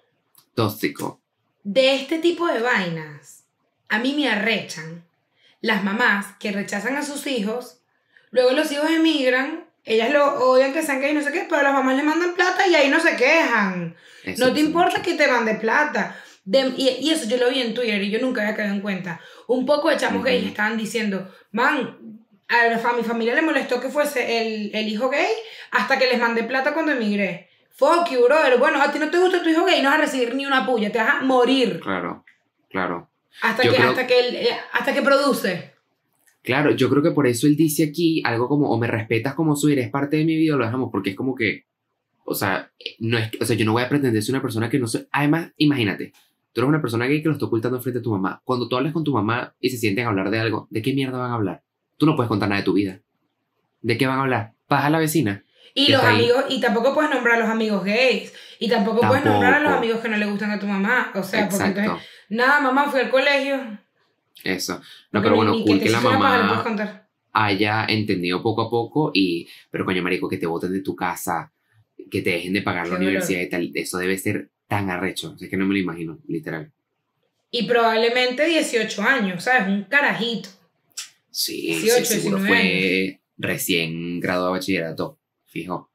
Tóxico. De este tipo de vainas, a mí me arrechan las mamás que rechazan a sus hijos, luego los hijos emigran, ellas lo odian que sean gay, no sé qué, pero las mamás le mandan plata y ahí no se quejan. Eso No te pasa importa mucho. que te mande plata. De- y, y eso yo lo vi en Twitter y yo nunca había caído en cuenta. Un poco de chamos Ujú. gays estaban diciendo, man, a, la, a mi familia le molestó que fuese el, el hijo gay hasta que les mandé plata cuando emigré. Fuck you, brother. Bueno, a ti no te gusta tu hijo gay, no vas a recibir ni una puya, te vas a morir. Claro, claro. Hasta Yo que, creo- hasta que, él, eh, hasta que produce. Claro, yo creo que por eso él dice aquí algo como, o me respetas como soy, eres parte de mi vida, o lo dejamos, porque es como que, o sea, no es, o sea, yo no voy a pretender ser una persona que no soy. Además, imagínate, tú eres una persona gay que lo está ocultando frente a tu mamá. Cuando tú hablas con tu mamá y se sienten a hablar de algo, ¿de qué mierda van a hablar? Tú no puedes contar nada de tu vida. ¿De qué van a hablar? ¿Paja a la vecina? Y Y los hasta ahí. amigos, y tampoco puedes nombrar a los amigos gays. Y tampoco, puedes nombrar a los Tampoco. amigos que no le gustan a tu mamá. O sea, porque Exacto. entonces, nada, mamá, fui al colegio. Eso. No, Porque pero ni- bueno, ni cool te que la hiciste una paja le puedes mamá contar. haya entendido poco a poco y, pero coño, marico, que te boten de tu casa, que te dejen de pagar la Qué universidad y tal, eso debe ser tan arrecho, o sea, es que no me lo imagino, literal. Y probablemente dieciocho años, ¿sabes? Un carajito. Sí, dieciocho, sí, seguro diecinueve fue recién graduado de bachillerato, fijo.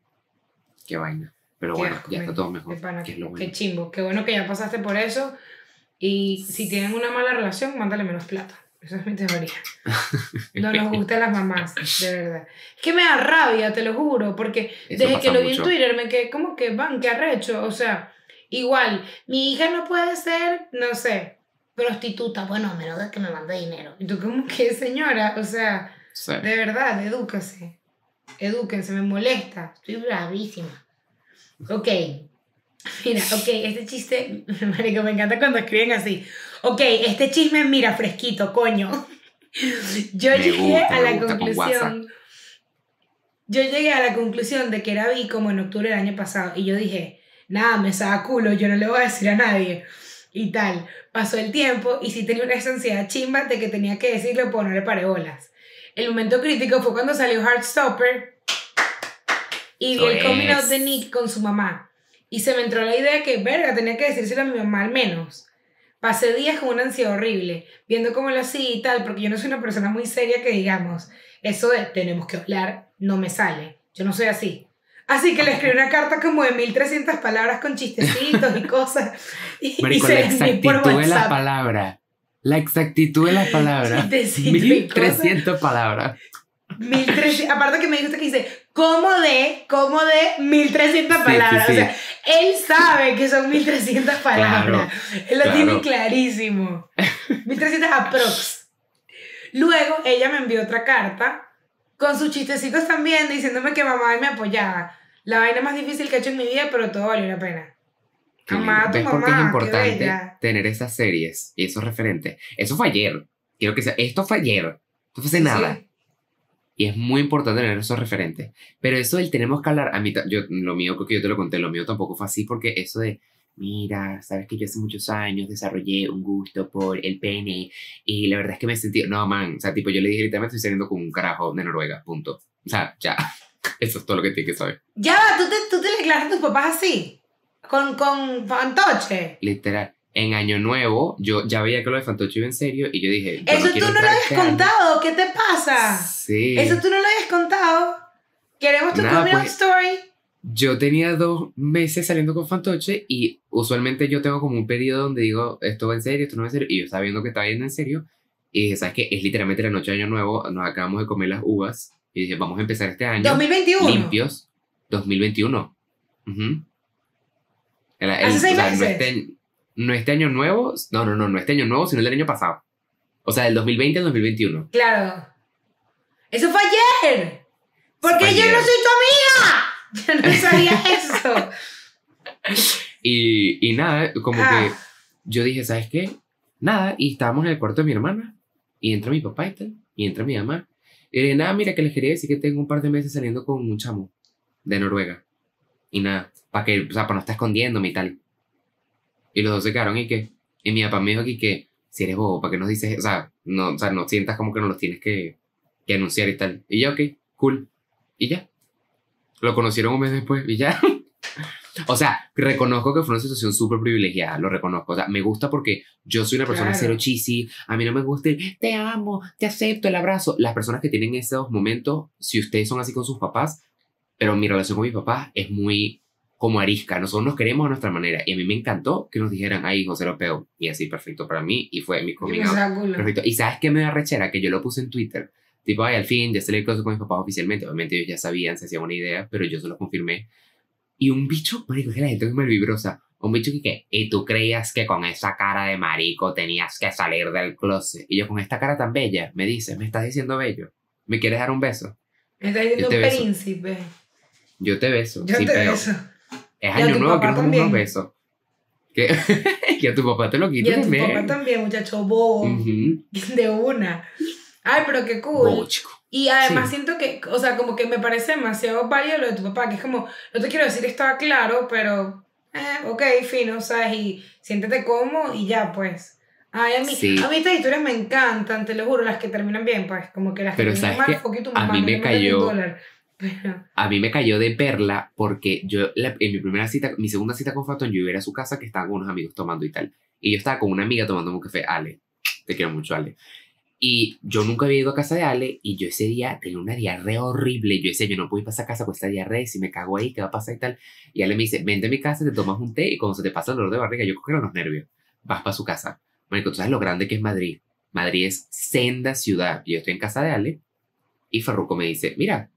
Qué vaina. Pero Qué bueno, asco, ya está men. todo mejor, De pana, que es lo qué bueno. chimbo. Qué bueno que ya pasaste por eso. Y si tienen una mala relación, mándale menos plata. Esa es mi teoría. No nos gustan las mamás, de verdad. Es que me da rabia, te lo juro, porque Eso desde pasa que lo vi en mucho. Twitter me quedé como que, van, qué arrecho. O sea, igual, mi hija no puede ser, no sé, prostituta. Bueno, a menos de que me mande dinero. Y tú como que, señora, o sea, Sí. de verdad, edúcase. Edúquense, me molesta. Estoy bravísima. Ok. Mira, ok, este chiste, marico, me encanta cuando escriben así. Ok, este chisme, mira, fresquito, coño. Yo Me llegué gusta, a me la gusta, con conclusión. Yo llegué a la conclusión de que era bi como en octubre del año pasado. Y yo dije, nada, me saca culo, yo no le voy a decir a nadie. Y tal. Pasó el tiempo y sí tenía una ansiedad chimba de que tenía que decirle, pero no le paré bolas. El momento crítico fue cuando salió Heartstopper y vi Eso el coming out es. de Nick con su mamá. Y se me entró la idea que, verga, tenía que decírselo a mi mamá al menos. Pasé días con una ansiedad horrible, viendo cómo lo hacía y tal, porque yo no soy una persona muy seria que digamos, eso de tenemos que hablar no me sale. Yo no soy así. Así que le escribí una carta como de mil trescientas palabras con chistecitos y cosas. Y, Marico, y se la la envié por exactitud de las WhatsApp. palabras. La exactitud de las palabras. Chistecito y mil cosas. trescientas palabras. mil trescientos, aparte que me gusta que dice, ¿cómo de? ¿Cómo de? mil trescientas Sí, palabras. sí, sí. O sea, él sabe que son mil trescientas palabras. Él lo claro. tiene clarísimo. mil trescientas aprox. Luego ella me envió otra carta con sus chistecitos también, diciéndome que mamá me apoyaba. La vaina más difícil que he hecho en mi vida, pero todo valió la pena. Qué Amá a lindo. tu ¿Ves por qué es mamá, qué importante bella. tener esas series y esos referentes? Eso fue ayer. Quiero que sea. Esto fue ayer. Esto fue hace Sí, nada. sí. Y es muy importante tener esos referentes. Pero eso del tenemos que hablar, a mí, ta- yo, lo mío, creo que yo te lo conté, lo mío tampoco fue así, porque eso de, mira, sabes que yo hace muchos años desarrollé un gusto por el pene, y la verdad es que me sentí, no, man, o sea, tipo, yo le dije, ahorita me estoy saliendo con un carajo de Noruega, punto. O sea, ya, eso es todo lo que tienes que saber. Ya va, ¿tú te, tú te le declaras a tus papás así? Con, con fantoche. Literal. En Año Nuevo, yo ya veía que lo de Fantoche iba en serio, y yo dije, yo Eso no quiero tú no lo entrar habías este año. contado, ¿qué te pasa? Sí. Eso tú no lo habías contado. Queremos tu Nada, coming out pues. story. yo tenía dos meses saliendo con fantoche y usualmente yo tengo como un periodo donde digo, esto va en serio, esto no va en serio, y yo estaba viendo que estaba yendo en serio, y dije, ¿sabes qué? Es literalmente la noche de Año Nuevo, nos acabamos de comer las uvas, y dije, vamos a empezar este año dos mil veintiuno. limpios, dos mil veintiuno. Uh-huh. El, el, ¿Hace seis o sea, meses? No este, no este año nuevo, no, no, no, no este año nuevo, sino el del año pasado. O sea, del dos mil veinte al dos mil veintiuno. Claro. Eso fue ayer. Porque Fue yo ayer. no soy tu amiga. Yo no sabía eso. Y, y nada, como Ah. que yo dije, ¿sabes qué? Nada, y estábamos en el cuarto de mi hermana, y entra mi papá y tal, y entra mi mamá. Y le dije, nada, mira, que les quería decir que tengo un par de meses saliendo con un chamo de Noruega. Y nada, para que, o sea, para no estar escondiéndome y tal. Y los dos se quedaron y que, y mi papá me dijo aquí que, si eres bobo, ¿para qué nos dices? O sea, no, o sea, no sientas como que no los tienes que, que anunciar y tal. Y ya, ok, cool. Y ya. Lo conocieron un mes después y ya. O sea, reconozco que fue una situación súper privilegiada, lo reconozco. O sea, me gusta porque yo soy una persona Claro. cero cheesy, a mí no me gusta el te amo, te acepto, el abrazo. Las personas que tienen esos momentos, si ustedes son así con sus papás, pero mi relación con mi papá es muy como arisca. Nosotros nos queremos a nuestra manera. Y a mí me encantó que nos dijeran, ay, José Lopeo. Y así, perfecto para mí. Y fue mi coming out. Exacto. Perfecto. Y ¿sabes qué me da rechera? Que yo lo puse en Twitter. Tipo, ay, al fin, ya salí el closet con mis papás oficialmente. Obviamente ellos ya sabían, se hacían una idea, pero yo se lo confirmé. Y un bicho, marico, que la gente es malvibrosa. Un bicho que, ¿qué? Y tú creías que con esa cara de marico tenías que salir del closet. Y yo, con esta cara tan bella, me dice, me estás diciendo bello. ¿Me quieres dar un beso? Me estás diciendo Yo te beso. príncipe. Yo te beso. Yo sin te peo. beso. Es Y a año tu nuevo, papá que nos damos también. unos besos. Que, que a tu papá te lo Y quito a tu también. papá también, muchacho bobo. Ujú. De una. Ay, pero qué cool. Bobo, chico. Y además Sí. siento que, o sea, como que me parece demasiado válido lo de tu papá, que es como, no te quiero decir que estaba claro, pero, eh, ok, fino, ¿sabes? Y siéntete cómodo y ya, pues. Ay, a mí, Sí. a mí estas historias me encantan, te lo juro, las que terminan bien, pues, como que las que Pero terminan ¿sabes mal, qué? fuck you, tu A mamá, mí no me le metas ni un cayó- dólar. Pero, A mí me cayó de perla porque yo, la- en mi primera cita, mi segunda cita con Fatón, yo iba a ir a su casa que estaban con unos amigos tomando y tal. Y yo estaba con una amiga tomando un café, Ale. Te quiero mucho, Ale. Y yo nunca había ido a casa de Ale y yo ese día tenía una diarrea horrible. Yo decía, yo no puedo ir para esa casa con esta diarrea, si me cago ahí, ¿qué va a pasar y tal? Y Ale me dice, vente a mi casa, te tomas un té y cuando se te pasa el dolor de barriga, yo creo que eran los nervios, vas para su casa. Marico, tú sabes lo grande que es Madrid. Madrid es senda ciudad. Y yo estoy en casa de Ale y Farruko me dice, mira,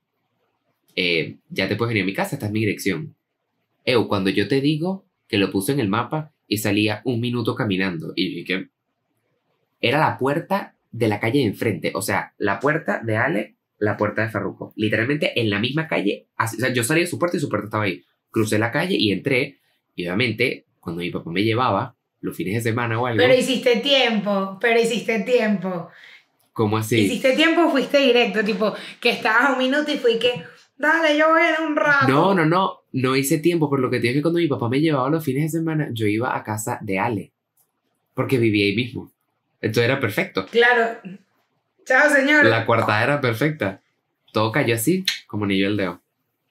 eh, ya te puedes venir a mi casa, esta es mi dirección. Eu, cuando yo te digo que lo puse en el mapa y salía un minuto caminando y, y que era la puerta de la calle de enfrente, o sea, la puerta de Ale, la puerta de Farruko, literalmente en la misma calle, así, o sea, yo salí de su puerta y su puerta estaba ahí, crucé la calle y entré, y obviamente cuando mi papá me llevaba los fines de semana o algo, pero hiciste tiempo, pero hiciste tiempo. ¿cómo así? Hiciste tiempo, fuiste directo, tipo, que estabas a un minuto y fui que, dale, yo voy en un rato. No, no, no, no hice tiempo, por lo que te digo que cuando mi papá me llevaba los fines de semana, yo iba a casa de Ale, porque vivía ahí mismo. Entonces era perfecto. Claro. Chao, señor. La cuartada era perfecta. Todo cayó así, como anillo al dedo.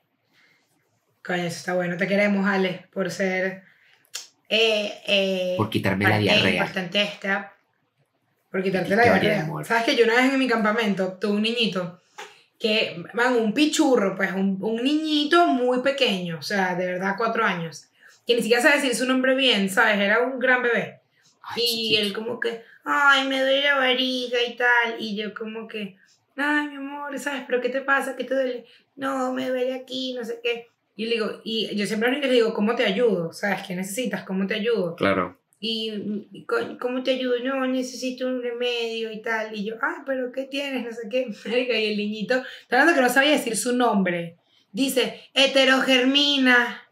Coño, eso está bueno. Te queremos, Ale, por ser... Eh, eh, Por quitarme la parte diarrea. importante esta. Por quitarte la Historia de diarrea. amor. ¿Sabes que yo una vez en mi campamento tuve un niñito que, van, un pichurro, pues, un, un niñito muy pequeño, o sea, de verdad, cuatro años, que ni siquiera sabe decir su nombre bien, ¿sabes? Era un gran bebé. Ay, Y chiquito. él como que, ay, me duele la barriga y tal. Y yo como que, ay, mi amor, ¿sabes? ¿Pero qué te pasa? ¿Qué te duele? No, me duele aquí, no sé qué. Y le digo, y yo siempre a los niños les digo, ¿cómo te ayudo? ¿Sabes? ¿Qué necesitas? ¿Cómo te ayudo? Claro. Y, y, co- ¿cómo te ayudo? No, necesito un remedio y tal. Y yo, ah, ¿pero qué tienes? No sé qué. Marica, y el niñito, está hablando que no sabía decir su nombre. Dice, heterogermina.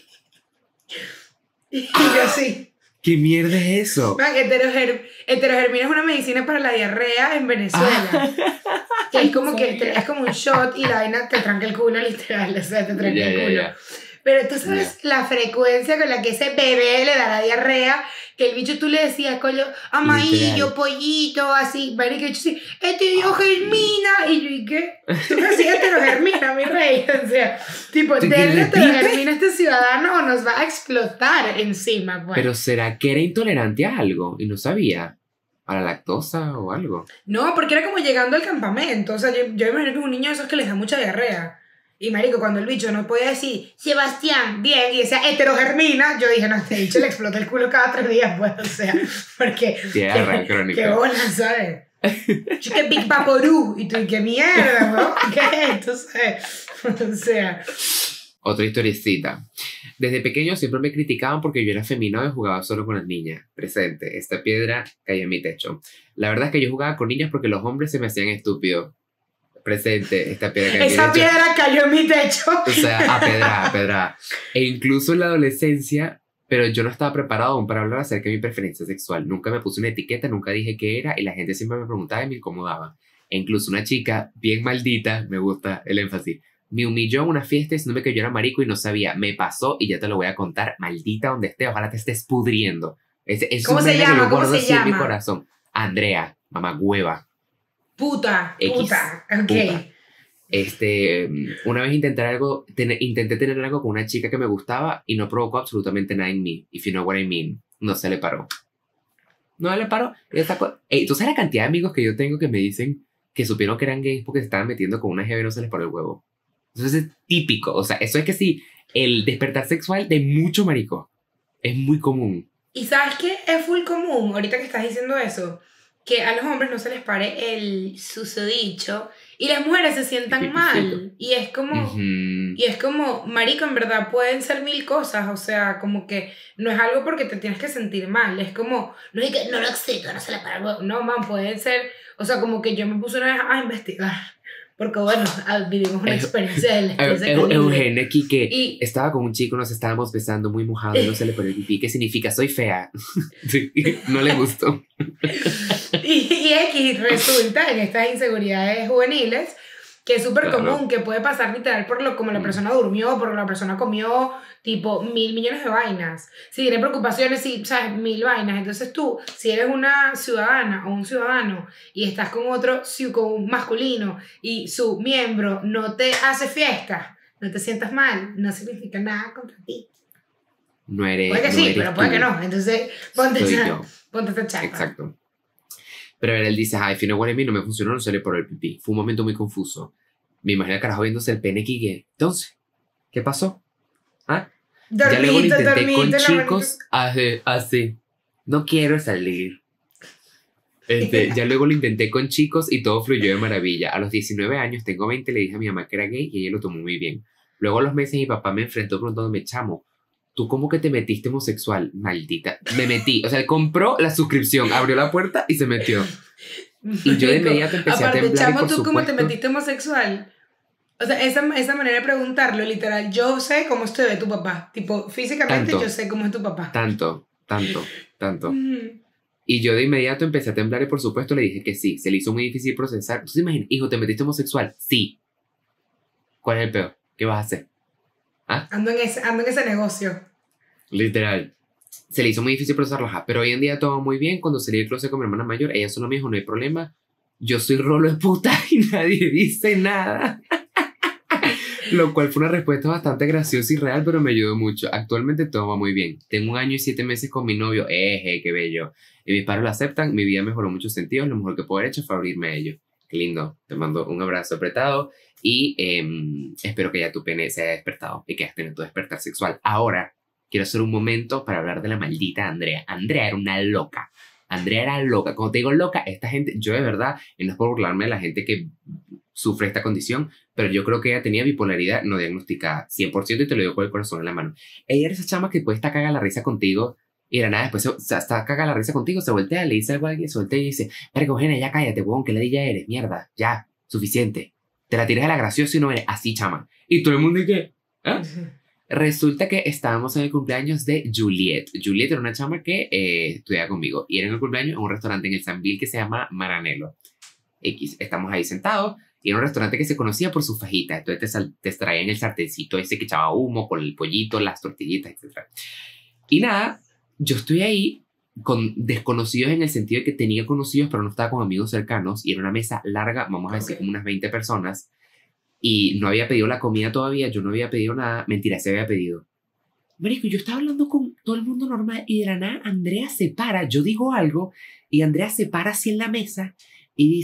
Y yo sí. ¿Qué mierda es eso? Man, heteroger- heterogermina es una medicina para la diarrea en Venezuela. Que es como que te- es como un shot y la vaina te tranca el culo, literal. O sea, te tranca Ya, el ya, culo. ya. Pero tú sabes la frecuencia con la que ese bebé le da la diarrea, que el bicho tú le decías, coño, amaillo, Literal. pollito, así, marica, y yo sí, heterogermina, y yo, ¿y qué? Tú me decías heterogermina, mi rey, o sea, tipo, ¿Tú qué denle repite? heterogermina a este ciudadano o nos va a explotar encima, pues. Pero ¿será que era intolerante a algo y no sabía? ¿A la lactosa o algo? No, porque era como llegando al campamento, o sea, yo, yo me imagino que es un niño de esos que les da mucha diarrea. Y marico, cuando el bicho no podía decir Sebastián, bien, y decía heterogermina, yo dije, no, este bicho le explota el culo cada tres días, pues, o sea, porque... Tierra qué, crónica. qué bola, ¿sabes? Yo que Big Vaporú, y tú, qué mierda, ¿no? ¿Qué es esto? O sea... Otra historiecita. Desde pequeño siempre me criticaban porque yo era femenino y jugaba solo con las niñas. Presente, esta piedra cayó en mi techo. La verdad es que yo jugaba con niñas porque los hombres se me hacían estúpidos. Presente, esta piedra cayó en mi techo. Esa piedra cayó en mi techo. O sea, a pedra, a pedra. E incluso en la adolescencia, pero yo no estaba preparado aún para hablar acerca de mi preferencia sexual. Nunca me puse una etiqueta, nunca dije qué era y la gente siempre me preguntaba y me incomodaba. E incluso una chica bien maldita, me gusta el énfasis, me humilló en una fiesta diciéndome que yo era marico y no sabía. Me pasó y ya te lo voy a contar. Maldita donde esté, ojalá te estés pudriendo. Es, es ¿Cómo un se nene llama? que lo ¿Cómo guardo se así en mi llama? corazón. Andrea, mamá hueva. Puta, X, puta, ok. puta. Este, una vez intenté algo, ten, intenté tener algo con una chica que me gustaba y no provocó absolutamente nada en mí. If you know what I mean. No se le paró. No le paró. Y sacó, ey, ¿tú sabes la cantidad de amigos que yo tengo que me dicen que supieron que eran gays porque se estaban metiendo con una jeva y no se les paró el huevo? Eso es típico. O sea, eso es que sí, el despertar sexual de mucho marico es muy común. Y ¿sabes qué? Es full común, ahorita que estás diciendo eso, que a los hombres no se les pare el susodicho y las mujeres se sientan El mal. pipicito. Y es como... Uh-huh. Y es como, marico, en verdad pueden ser mil cosas, o sea, como que no es algo porque te tienes que sentir mal, es como, no es que no lo excito, no se le para el huevo. No, man, pueden ser, o sea, como que yo me puse una vez a investigar, porque bueno, vivimos una Es- experiencia del estrés de Eu- calibre. Eugenia aquí que Y- estaba con un chico, nos estábamos besando muy mojado y no se le paró el pipí. ¿Qué significa? Soy fea. Sí, no le gustó. Y, y X resulta en estas inseguridades juveniles que es súper Claro. común, que puede pasar literal por lo como la Mm. persona durmió, por lo que la persona comió, tipo mil millones de vainas. Si tiene preocupaciones, si sabes, mil vainas. Entonces tú, si eres una ciudadana o un ciudadano y estás con otro ciu- con un masculino y su miembro no te hace fiesta, no te sientas mal, no significa nada contra ti. No eres. Puede que no sí, eres pero puede tú. que no. Entonces, ponte Soy esa, yo. ponte esa chapa. Exacto. Pero él dice, ay, if you know what I mean, no me funcionó, no se le paró el pipí. Fue un momento muy confuso. Me imagino al carajo viéndose el pene aquí que, entonces, ¿qué pasó? ¿Ah? Ya luego lo Dormiste, intenté con dormiste, la chicos, así, así. No quiero salir. Este, ya luego lo intenté con chicos y todo fluyó de maravilla. A los diecinueve años, tengo veinte, le dije a mi mamá que era gay y ella lo tomó muy bien. Luego a los meses mi papá me enfrentó preguntándome, chamo, ¿tú cómo que te metiste homosexual? Maldita. Me metí. O sea, él compró la suscripción, abrió la puerta y se metió. Y yo de Marico, inmediato empecé a aparte, temblar y chamo, por ¿tú cómo te supuesto- metiste homosexual? O sea, esa, esa manera de preguntarlo, literal, yo sé cómo es de tu papá. Tipo, físicamente Tanto. yo sé cómo es tu papá. Tanto, tanto, tanto. Mm. Y yo de inmediato empecé a temblar y por supuesto le dije que sí. Se le hizo muy difícil procesar. ¿Tú te imaginas? Hijo, ¿te metiste homosexual? Sí. ¿Cuál es el peor? ¿Qué vas a hacer? Ando, en ese, ando en ese negocio. Literal. Se le hizo muy difícil procesarlo, ajá. Pero hoy en día todo va muy bien. Cuando salí del closet con mi hermana mayor, ella solo me dijo, no hay problema. Yo soy rolo de puta y nadie dice nada. Lo cual fue una respuesta bastante graciosa y real, pero me ayudó mucho. Actualmente todo va muy bien. Tengo un año y siete meses con mi novio. Eje, qué bello. Y mis padres lo aceptan. Mi vida mejoró en muchos sentidos. Lo mejor que puedo haber hecho fue abrirme a ellos. Qué lindo. Te mando un abrazo apretado. Y eh, espero que ya tu pene se haya despertado y que hayas tenido tu despertar sexual. Ahora, quiero hacer un momento para hablar de la maldita Andrea. Andrea era una loca. Andrea era loca. Cuando te digo loca, esta gente, yo de verdad, y no es por burlarme de la gente que sufre esta condición, pero yo creo que ella tenía bipolaridad no diagnosticada, cien por ciento, y te lo digo con el corazón en la mano. Ella era esa chama que puede estar caga la risa contigo, y de nada, después se, se, está caga la risa contigo, se voltea, le dice algo a alguien, se voltea y dice, verga, Eugenia, ya cállate, huevón, que ladilla eres, mierda, ya, suficiente. Te la tiras a la graciosa y no eres así, chama. Y todo el mundo dice, ¿ah? Resulta que estábamos en el cumpleaños de Juliet. Juliet era una chama que eh, estudiaba conmigo, y era en el cumpleaños en un restaurante en el Sambil que se llama Maranello. X, estamos ahí sentados, y era un restaurante que se conocía por sus fajitas. Entonces te, sal, te traían el sartencito ese que echaba humo con el pollito, las tortillitas, etcétera. Y nada, yo estoy ahí con desconocidos en el sentido de que tenía conocidos, pero no estaba con amigos cercanos. Y era una mesa larga, vamos a decir, Ok. como unas veinte personas. Y no había pedido la comida todavía, yo no había pedido nada. Mentira, se había pedido. Marico, yo estaba hablando con todo el mundo normal y de la nada Andrea se para, yo digo algo y Andrea se para así en la mesa y dice,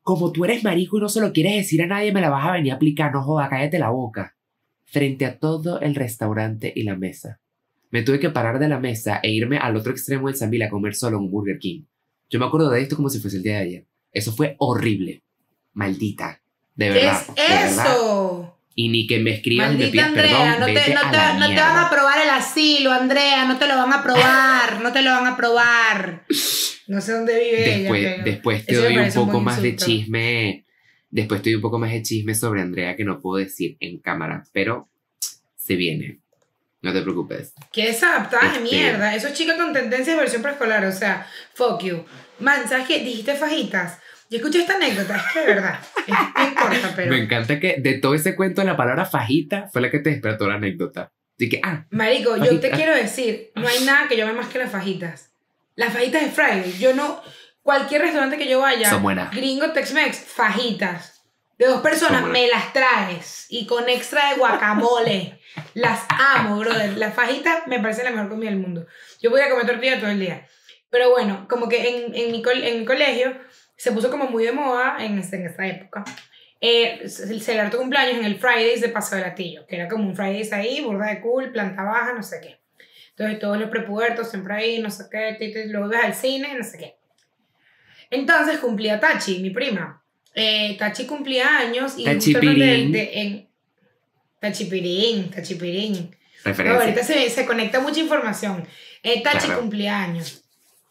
como tú eres marico y no se lo quieres decir a nadie, me la vas a venir a aplicar, no joda, cállate la boca. Frente a todo el restaurante y la mesa. Me tuve que parar de la mesa e irme al otro extremo del Sambil a comer solo en un Burger King. Yo me acuerdo de esto como si fuese el día de ayer. Eso fue horrible. Maldita. De verdad. ¿Qué es eso? Verdad. Y ni que me escriban Maldita y me pidas Andrea, perdón, no, te, vete no, a te, la no te mierda. van a aprobar el asilo, Andrea, no te lo van a aprobar, no te lo van a aprobar. No sé dónde vive Después, ella, pero después te eso me doy un parece un poco buen más de insulto. chisme. Después te doy un poco más de chisme sobre Andrea que no puedo decir en cámara, pero se viene. No te preocupes. Qué desadaptada de Este- mierda. Eso es chica con tendencia de versión preescolar, o sea, fuck you. Man, ¿sabes qué? Dijiste fajitas. Yo escuché esta anécdota, es que de verdad, es bien corta, pero... Me encanta que de todo ese cuento la palabra fajita fue la que te despertó la anécdota. Así que, ah, Marico, yo Fajitas. te quiero decir, no hay nada que yo ame más que las fajitas. Las fajitas de Friday. Yo no... Cualquier restaurante que yo vaya, Son buenas. gringo, Tex-Mex, fajitas. De dos personas, Son me las traes. Y con extra de guacamole. Las amo, brother. Las fajitas me parece la mejor comida del mundo. Yo voy a comer tortilla todo el día. Pero bueno, como que en, en, mi, col- en mi colegio se puso como muy de moda en, esta- en esta época. Eh, ce- celebrar tu cumpleaños en el Fridays de Paseo de Latillo, que era como un Fridays ahí, burda de cool, planta baja, no sé qué. Entonces todos los prepubertos siempre ahí, no sé qué, ti- ti- luego ibas al cine, no sé qué. Entonces cumplía Tachi, mi prima. Eh, Tachi cumplía años y justo el frente Tachipirín. de, de- en Tachipirín, Tachipirín. No, referencia. ahorita se, se conecta mucha información. Eh, Tachi Claro. cumplía años.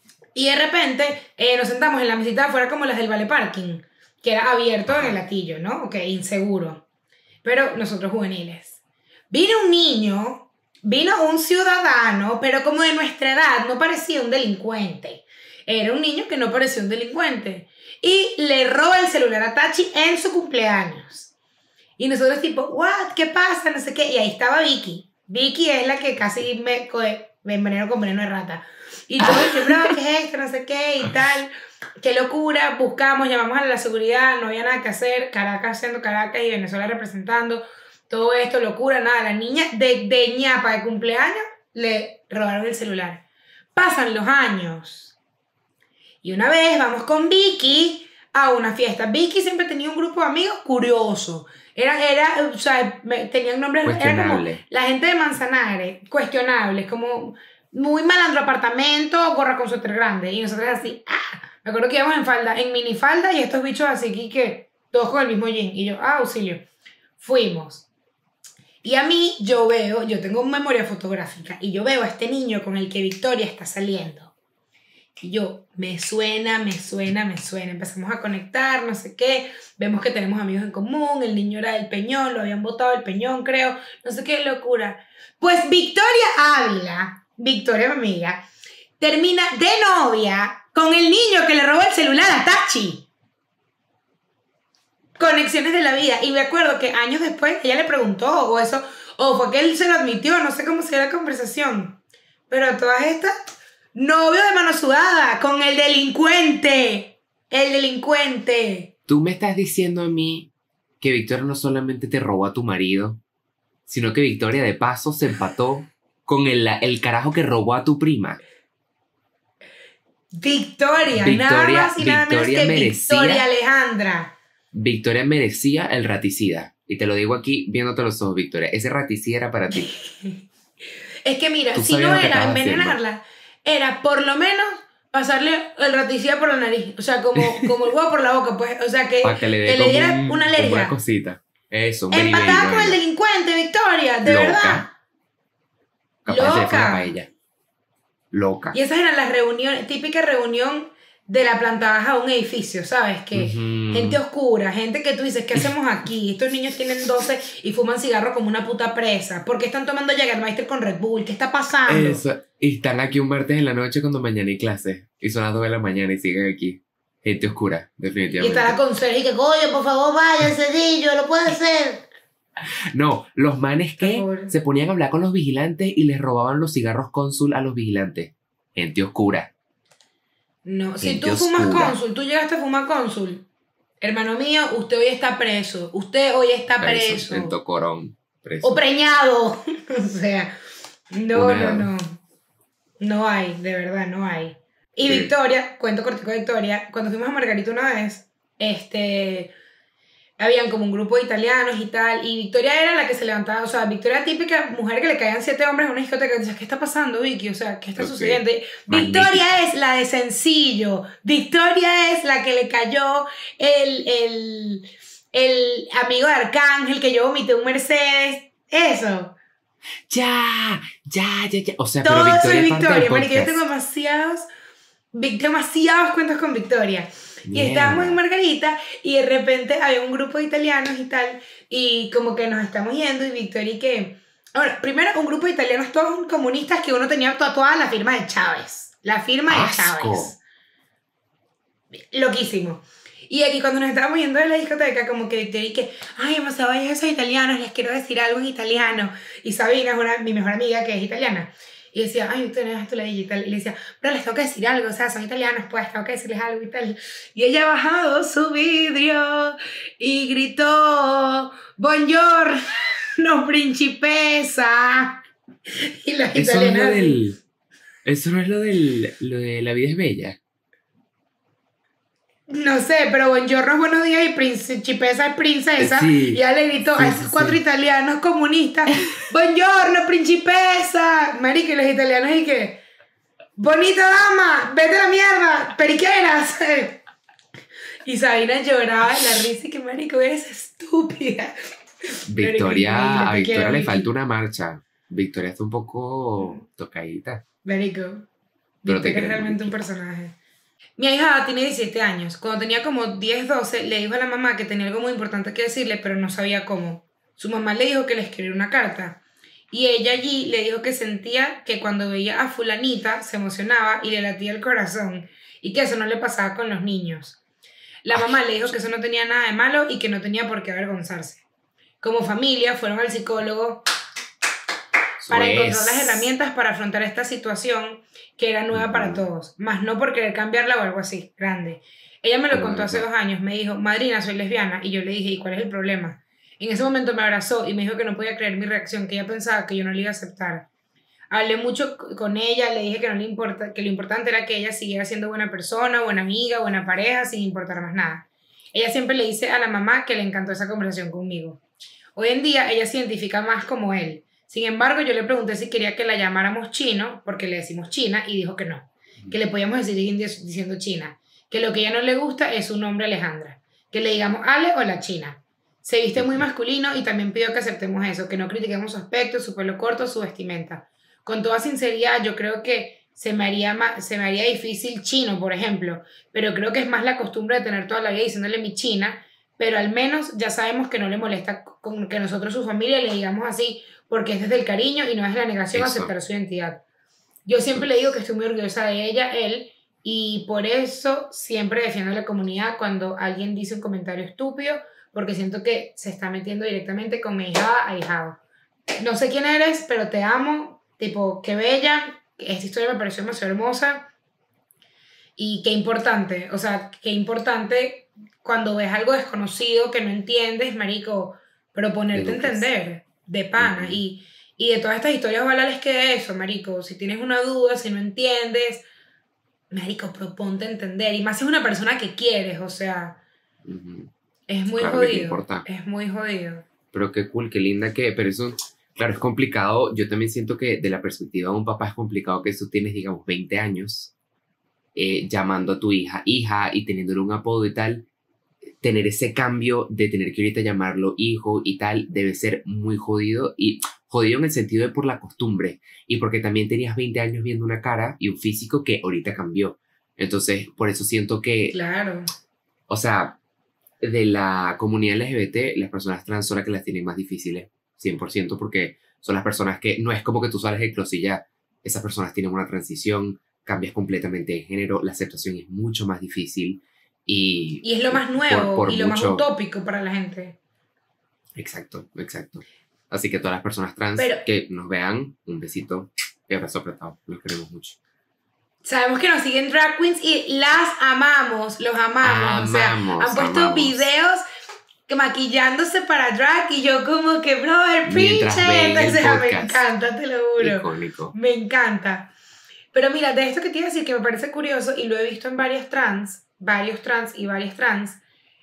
Y de repente eh, nos sentamos en la mesita de afuera como las del Vale Parking, que era abierto en el latillo, ¿no? Ok, inseguro. Pero nosotros juveniles. Vino un niño, vino un ciudadano, pero como de nuestra edad, no parecía un delincuente. Era un niño que no parecía un delincuente. Y le roba el celular a Tachi en su cumpleaños. Y nosotros tipo, what, ¿qué pasa? No sé qué. Y ahí estaba Vicky. Vicky es la que casi me, co- me envenenó con veneno de rata. Y yo dije, bro, ¿qué es esto? No sé qué y tal. Qué locura. Buscamos, llamamos a la seguridad, no había nada que hacer. Caracas siendo Caracas y Venezuela representando. Todo esto, locura, nada. La niña de, de ñapa de cumpleaños le robaron el celular. Pasan los años. Y una vez vamos con Vicky a una fiesta. Vicky siempre tenía un grupo de amigos curioso. Era, era, o sea, me- tenían nombres, era como Cuestionable. la gente de Manzanares, cuestionables, como muy malandro apartamento, gorra con suéter grande. Y nosotros así, ah, me acuerdo que íbamos en falda, en minifalda y estos bichos así que, que todos con el mismo jean. Y yo, ah, auxilio. Fuimos. Y a mí, yo veo, yo tengo memoria fotográfica y yo veo a este niño con el que Victoria está saliendo. Y yo, me suena, me suena, me suena. Empezamos a conectar, no sé qué. Vemos que tenemos amigos en común. El niño era del Peñón, lo habían votado del Peñón, creo. No sé qué locura. Pues Victoria Ávila, Victoria, mi amiga, termina de novia con el niño que le robó el celular a Tachi. Conexiones de la vida. Y me acuerdo que años después ella le preguntó, o eso, o fue que él se lo admitió, no sé cómo se dio la conversación. Pero a todas estas, novio de mano sudada con el delincuente. El delincuente. Tú me estás diciendo a mí que Victoria no solamente te robó a tu marido, sino que Victoria de paso se empató con el, el carajo que robó a tu prima. Victoria, Victoria- nada más y nada menos Victoria que merecía- Victoria Alejandra. Victoria merecía el raticida. Y te lo digo aquí viéndote los ojos, Victoria. Ese raticida era para ti. Es que mira, Tú si sabías no lo que era estabas envenenarla, era por lo menos pasarle el raticida por la nariz. O sea, como, como el huevo por la boca, pues. O sea, que, Para que le dé que le como diera un- una como alergia. una cosita. Eso, un beriberi, Empatada con vaina. el delincuente, Victoria, de Loca. verdad. Capaz de Loca. teléfono para ella. Loca. Y esas eran las reuniones, típica reunión de la planta baja de un edificio, ¿sabes? Que Ujú. gente oscura, gente que tú dices, ¿qué hacemos aquí? Estos niños tienen doce y fuman cigarro como una puta presa. ¿Por qué están tomando Jägermeister con Red Bull? ¿Qué está pasando? Eso. Y están aquí un martes en la noche cuando mañana hay clase. Y son las dos de la mañana y siguen aquí. Gente oscura, Y definitivamente. está la conserje y que, coño, por favor, vaya, Cedillo, lo puede hacer. No, los manes que Pobre. se ponían a hablar con los vigilantes y les robaban los cigarros cónsul a los vigilantes. Gente oscura. No, si Gente tú fumas oscura. cónsul, tú llegaste a fumar cónsul, hermano mío, usted hoy está preso. Usted hoy está preso. En Tocorón. Preso. O preñado. O sea, no, Una- no, no. No hay, de verdad, no hay. Y Sí. Victoria, cuento cortico de Victoria, cuando fuimos a Margarita una vez, este, habían como un grupo de italianos y tal, y Victoria era la que se levantaba, o sea, Victoria típica mujer que le caían siete hombres en una discoteca, y dices, ¿qué está pasando, Vicky? O sea, ¿qué está okay. sucediendo? Y Victoria es la de sencillo, Victoria es la que le cayó el, el, el amigo de Arcángel, que yo vomité un Mercedes, eso. Ya, ya, ya, ya, o sea, todo pero eso Victoria es Victoria, marica, yo podcast. tengo demasiados, demasiados cuentos con Victoria. Y estábamos en Margarita y de repente había un grupo de italianos y tal, y como que nos estamos yendo y Victoria y que... Bueno, primero un grupo de italianos todos comunistas que uno tenía tatuada la firma de Chávez. La firma de ¡Asco! Chávez. Loquísimo. Y aquí cuando nos estábamos yendo de la discoteca, como que Victoria y que, ay, hemos a esos italianos, les quiero decir algo en italiano. Y Sabina es una, mi mejor amiga que es italiana. Y decía, ay, usted no es tu ley y tal. Y le decía, pero les tengo que decir algo, o sea, son italianos, pues tengo que decirles algo y tal. Y ella ha bajado su vidrio y gritó, buongiorno, principessa. Y los eso italianos... No es lo del, eso no es lo, del, lo de La vida es bella. No sé, pero buongiorno es buenos días y principessa es princesa. Sí, y ella le gritó sí, a esos sí, cuatro sí. italianos comunistas, buongiorno, principessa. Marica, y los italianos y que, bonita dama, vete a la mierda, periqueras. Y Sabina lloraba de la risa y que, marico, eres estúpida. Victoria, Marico, a Victoria quiero, le Vicky. falta una marcha. Victoria está un poco tocadita. Marico, Pero te Victoria es queremos, realmente un Vicky. personaje. Mi hija tiene diecisiete años. Cuando tenía como diez, doce, le dijo a la mamá que tenía algo muy importante que decirle, pero no sabía cómo. Su mamá le dijo que le escribiera una carta. Y ella allí le dijo que sentía que cuando veía a fulanita se emocionaba y le latía el corazón. Y que eso no le pasaba con los niños. La mamá le dijo que eso no tenía nada de malo y que no tenía por qué avergonzarse. Como familia fueron al psicólogo para Eso encontrar es. las herramientas para afrontar esta situación que era nueva Ujú. para todos, más no por querer cambiarla o algo así, grande. Ella me lo Claro, contó hace claro. dos años, me dijo, madrina, soy lesbiana, y yo le dije, ¿y cuál es el problema? En ese momento me abrazó y me dijo que no podía creer mi reacción, que ella pensaba que yo no le iba a aceptar. Hablé mucho con ella, le dije que, no le importa, que lo importante era que ella siguiera siendo buena persona, buena amiga, buena pareja, sin importar más nada. Ella siempre le dice a la mamá que le encantó esa conversación conmigo. Hoy en día ella se identifica más como él. Sin embargo, yo le pregunté si quería que la llamáramos Chino, porque le decimos China, y dijo que no, que le podíamos seguir diciendo China, que lo que a ella no le gusta es su nombre Alejandra, que le digamos Ale o la China. Se viste muy masculino y también pidió que aceptemos eso, que no critiquemos su aspecto, su pelo corto, su vestimenta. Con toda sinceridad, yo creo que se me haría, ma- se me haría difícil Chino, por ejemplo, pero creo que es más la costumbre de tener toda la vida diciéndole mi China, pero al menos ya sabemos que no le molesta con que nosotros, su familia, le digamos así, porque es desde el cariño y no es la negación a Eso. aceptar su identidad. Yo siempre le digo que estoy muy orgullosa de ella, él, y por eso siempre defiendo a la comunidad cuando alguien dice un comentario estúpido, porque siento que se está metiendo directamente con mi hijada a hijado. No sé quién eres, pero te amo, tipo, qué bella, esta historia me pareció demasiado hermosa, y qué importante, o sea, qué importante cuando ves algo desconocido que no entiendes, marico, pero ponerte a Eduques. entender, de pana, Ujú. y, y de todas estas historias ojalá les quede eso, marico, si tienes una duda, si no entiendes, marico, proponte a entender, y más si es una persona que quieres, o sea, Ujú. es muy Claro que te jodido, importa. es muy jodido. Pero qué cool, qué linda que... Pero eso, claro, es complicado. Yo también siento que de la perspectiva de un papá es complicado que tú tienes, digamos, veinte años eh, llamando a tu hija, hija, y teniéndole un apodo y tal. Tener ese cambio de tener que ahorita llamarlo hijo y tal debe ser muy jodido. Y jodido en el sentido de por la costumbre. Y porque también tenías veinte años viendo una cara y un físico que ahorita cambió. Entonces, por eso siento que... Claro. O sea, de la comunidad L G B T, las personas trans son las que las tienen más difíciles, cien por ciento, porque son las personas que no es como que tú sales del closet y ya, esas personas tienen una transición, cambias completamente de género, la aceptación es mucho más difícil y... Y es lo más nuevo por- por y lo más mucho- utópico para la gente. Exacto, exacto. Así que todas las personas trans Pero- que nos vean, un besito y abrazo apretado, los queremos mucho. Sabemos que nos siguen drag queens y las amamos, los amamos. o sea, Amamos, han puesto amamos. videos que maquillándose para drag y yo como que, brother, Mientras pinche. ven el O sea, me podcast. encanta, te lo juro. Icónico. Me encanta. Pero mira, de esto que te iba a decir que me parece curioso y lo he visto en varias trans, varios trans y varias trans,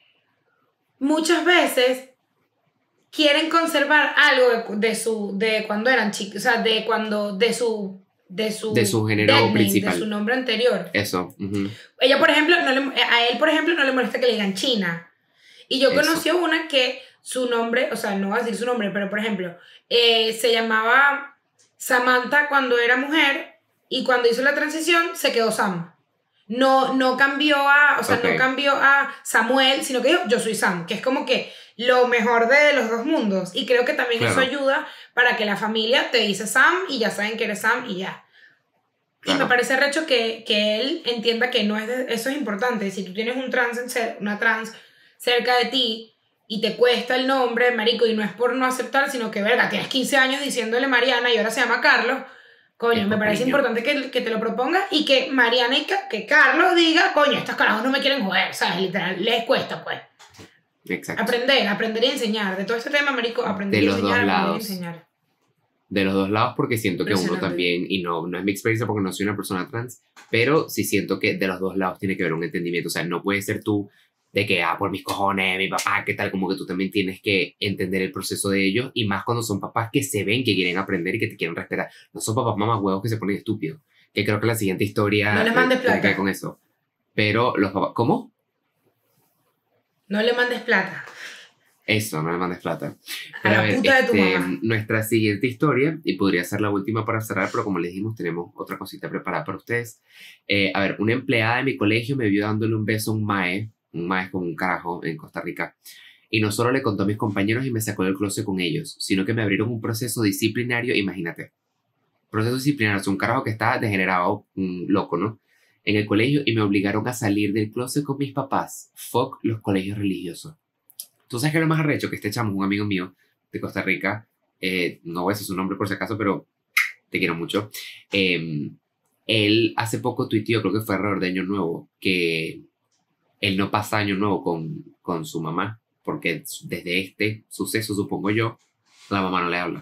muchas veces quieren conservar algo de, de su de cuando eran chicos, o sea, de cuando de su de su de su género dead name, principal, de su nombre anterior. Eso. Uh-huh. Ella, por ejemplo, no le, a él, por ejemplo, no le molesta que le digan China. Y yo conocí a una que su nombre, o sea, no voy a decir su nombre, pero por ejemplo, eh, se llamaba Samantha cuando era mujer y cuando hizo la transición se quedó Sam. No, no cambió a, o sea, okay. no cambió a Samuel, sino que dijo, yo soy Sam, que es como que lo mejor de los dos mundos. Y creo que también claro. eso ayuda para que la familia te dice Sam y ya saben que eres Sam y ya. Claro. Y me parece recho que, que él entienda que no es de, eso es importante. Si tú tienes un trans, una trans cerca de ti y te cuesta el nombre, marico, y no es por no aceptar, sino que, verga, tienes quince años diciéndole Mariana y ahora se llama Carlos. Coño, me parece importante que, que te lo propongas y que Mariana y que, que Carlos diga, coño, estos carajos no me quieren joder, ¿sabes? Literal, les cuesta, pues. Exacto. Aprender, aprender y enseñar. De todo este tema, marico, aprender y enseñar, aprender y enseñar. De los dos lados, porque siento que uno también, y no, no es mi experiencia porque no soy una persona trans, pero sí siento que de los dos lados tiene que haber un entendimiento. O sea, no puede ser tú de que, ah, por mis cojones, mi papá, qué tal, como que tú también tienes que entender el proceso de ellos, y más cuando son papás que se ven que quieren aprender y que te quieren respetar. No son papás mamás huevos que se ponen estúpidos, que creo que la siguiente historia no les mandes plata. Tiene que ver con eso. Pero los papás, ¿cómo? No le mandes plata. Eso, no le mandes plata. Pero a la a ver, puta este, de tu mamá. Nuestra siguiente historia, y podría ser la última para cerrar, pero como les dijimos, tenemos otra cosita preparada para ustedes. Eh, a ver, una empleada de mi colegio me vio dándole un beso a un mae, un mae es como un carajo en Costa Rica, y no solo le contó a mis compañeros y me sacó del closet con ellos, sino que me abrieron un proceso disciplinario, imagínate. Proceso disciplinario, es un carajo que está degenerado, un loco, ¿no? En el colegio, y me obligaron a salir del closet con mis papás. Fuck los colegios religiosos. ¿Tú sabes qué es lo más arrecho? Que este chamo, un amigo mío de Costa Rica, eh, no voy a decir su nombre por si acaso, pero te quiero mucho. Eh, él hace poco tuiteó, creo que fue alrededor de Año Nuevo, que él no pasa Año Nuevo con, con su mamá, porque desde este suceso, supongo yo, la mamá no le habla.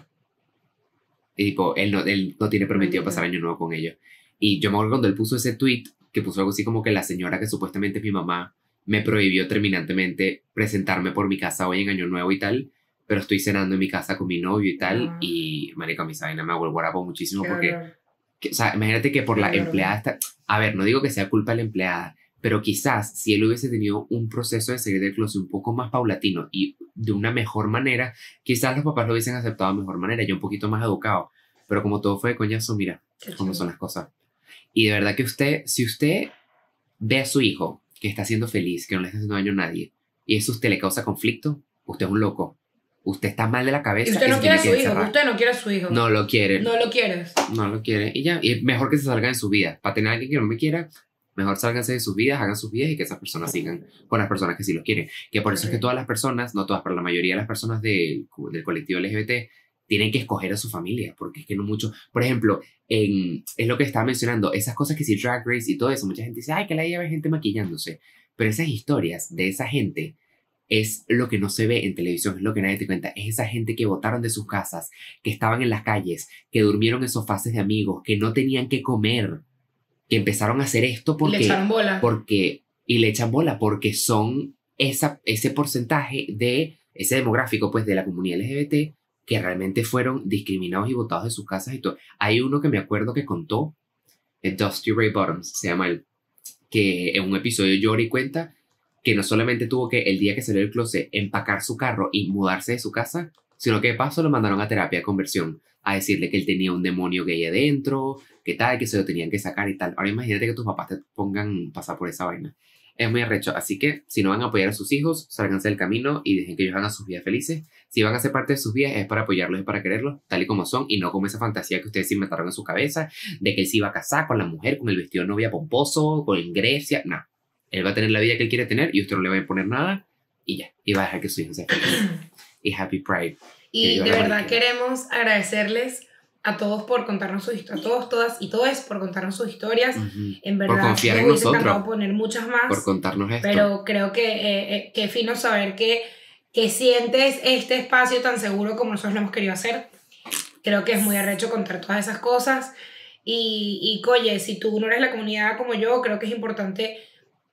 Y tipo, él no, él no tiene permitido pasar Año Nuevo con ellos. Y yo me acuerdo cuando él puso ese tweet, que puso algo así como que la señora que supuestamente es mi mamá, me prohibió terminantemente presentarme por mi casa hoy en Año Nuevo y tal, pero estoy cenando en mi casa con mi novio y tal, uh-huh. y marica, mi vaina me hago el guarapo muchísimo qué porque, que, o sea, imagínate que por qué la horror. Empleada está, a ver, no digo que sea culpa de la empleada, pero quizás si él hubiese tenido un proceso de salir del closet un poco más paulatino y de una mejor manera, quizás los papás lo hubiesen aceptado de mejor manera y un poquito más educado, pero como todo fue de coñazo, mira qué cómo chido. Son las cosas. Y de verdad que usted, si usted ve a su hijo que está siendo feliz, que no le está haciendo daño a nadie, y eso a usted le causa conflicto, usted es un loco. Usted está mal de la cabeza. Y usted no quiere a su hijo, usted no quiere a su hijo. No lo quiere. No lo quieres. No lo quiere. Y ya, y es mejor que se salgan de su vida. Para tener a alguien que no me quiera, mejor sálganse de sus vidas, hagan sus vidas y que esas personas sigan con las personas que sí los quieren. Que por eso sí. Es que todas las personas, no todas, pero la mayoría de las personas de, del colectivo L G B T tienen que escoger a su familia, porque es que no mucho... Por ejemplo, en, es lo que estaba mencionando, esas cosas que sí, Drag Race y todo eso, mucha gente dice, ay, que la idea ve gente maquillándose. Pero esas historias de esa gente es lo que no se ve en televisión, es lo que nadie te cuenta. Es esa gente que botaron de sus casas, que estaban en las calles, que durmieron en sofás de amigos, que no tenían que comer, que empezaron a hacer esto porque... Y le echaron bola. Porque, y le echan bola porque son esa, ese porcentaje de ese demográfico pues de la comunidad L G B T que realmente fueron discriminados y botados de sus casas y todo. Hay uno que me acuerdo que contó, el Dusty Ray Bottoms, se llama él, que en un episodio llora y cuenta que no solamente tuvo que, el día que salió del closet, empacar su carro y mudarse de su casa, sino que de paso lo mandaron a terapia de conversión, a decirle que él tenía un demonio gay adentro, que tal, que se lo tenían que sacar y tal. Ahora imagínate que tus papás te pongan pasar por esa vaina. Es muy arrecho. Así que, si no van a apoyar a sus hijos, sálganse del camino y dejen que ellos hagan sus vidas felices. Si van a ser parte de sus vidas, es para apoyarlos y para quererlos, tal y como son, y no como esa fantasía que ustedes inventaron en su cabeza, de que él se iba a casar con la mujer, con el vestido de novia pomposo, con en Grecia. No. Él va a tener la vida que él quiere tener y usted no le va a imponer nada, y ya. Y va a dejar que sus hijos sean felices. Y Happy Pride. Y de verdad queremos agradecerles a todos por contarnos sus historias, a todos, todas y todos por contarnos sus historias. Uh-huh. En verdad, por confiar en nosotros. Poner muchas más. Por contarnos esto. Pero creo que eh, eh, qué fino saber que, que sientes este espacio tan seguro como nosotros lo hemos querido hacer. Creo que es muy arrecho contar todas esas cosas. Y, y oye, si tú no eres la comunidad como yo, creo que es importante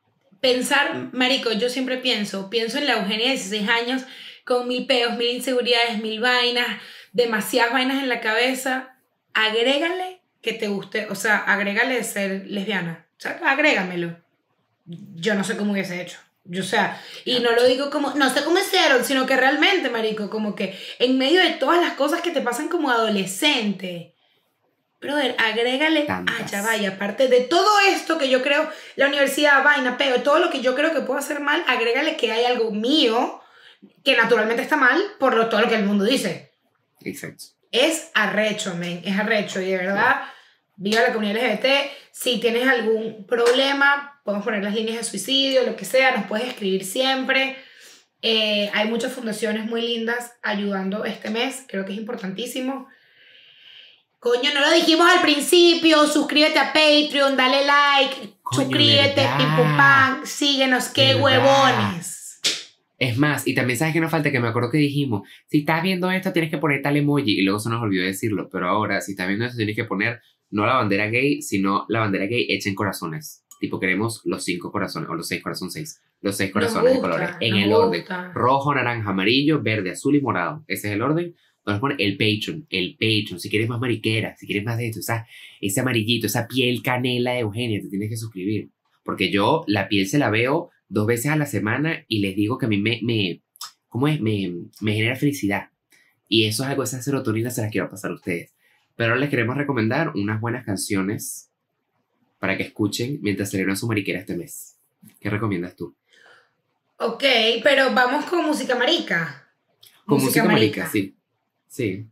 pensar, marico, yo siempre pienso, pienso en la Eugenia de dieciséis años con mil peos, mil inseguridades, mil vainas, demasiadas vainas en la cabeza. Agrégale que te guste, o sea, agrégale de ser lesbiana. O sea, agrégamelo. Yo no sé cómo hubiese hecho. Yo, o sea, y no lo digo como, no sé cómo hicieron, sino que realmente, marico, como que en medio de todas las cosas que te pasan como adolescente, brother, agrégale, Tantas. ah, ya vaya, aparte de todo esto que yo creo, la universidad, vaina, peo, todo lo que yo creo que puedo hacer mal, agrégale que hay algo mío que naturalmente está mal por lo, todo lo que el mundo dice. Exacto. Es arrecho, men, es arrecho, y de verdad, viva la comunidad L G B T. Si tienes algún problema, podemos poner las líneas de suicidio, lo que sea, nos puedes escribir siempre. Eh, hay muchas fundaciones muy lindas ayudando este mes, creo que es importantísimo. Coño, no lo dijimos al principio, suscríbete a Patreon, dale like, Coño, suscríbete, ¿verdad? pim pum pam, síguenos, qué ¿Verdad? huevones. Es más, y también sabes que nos falta, que me acuerdo que dijimos, si estás viendo esto tienes que poner tal emoji, y luego se nos olvidó decirlo, pero ahora si estás viendo esto tienes que poner no la bandera gay, sino la bandera gay hecha en corazones. Tipo, queremos los cinco corazones, o los seis corazones, seis. Los seis corazones gusta, de colores, en nos el orden. gusta. Rojo, naranja, amarillo, verde, azul y morado. Ese es el orden. Nos pone el Patreon, el Patreon. Si quieres más mariquera, si quieres más de esto, esa, ese amarillito, esa piel canela de Eugenia, te tienes que suscribir. Porque yo la piel se la veo dos veces a la semana y les digo que a mí me, me ¿cómo es? Me, me genera felicidad. Y eso es algo, esa serotonina se las quiero pasar a ustedes. Pero ahora les queremos recomendar unas buenas canciones para que escuchen mientras celebran su mariquera este mes. ¿Qué recomiendas tú? Ok, pero vamos con música marica. Con música, música marica, sí. Sí.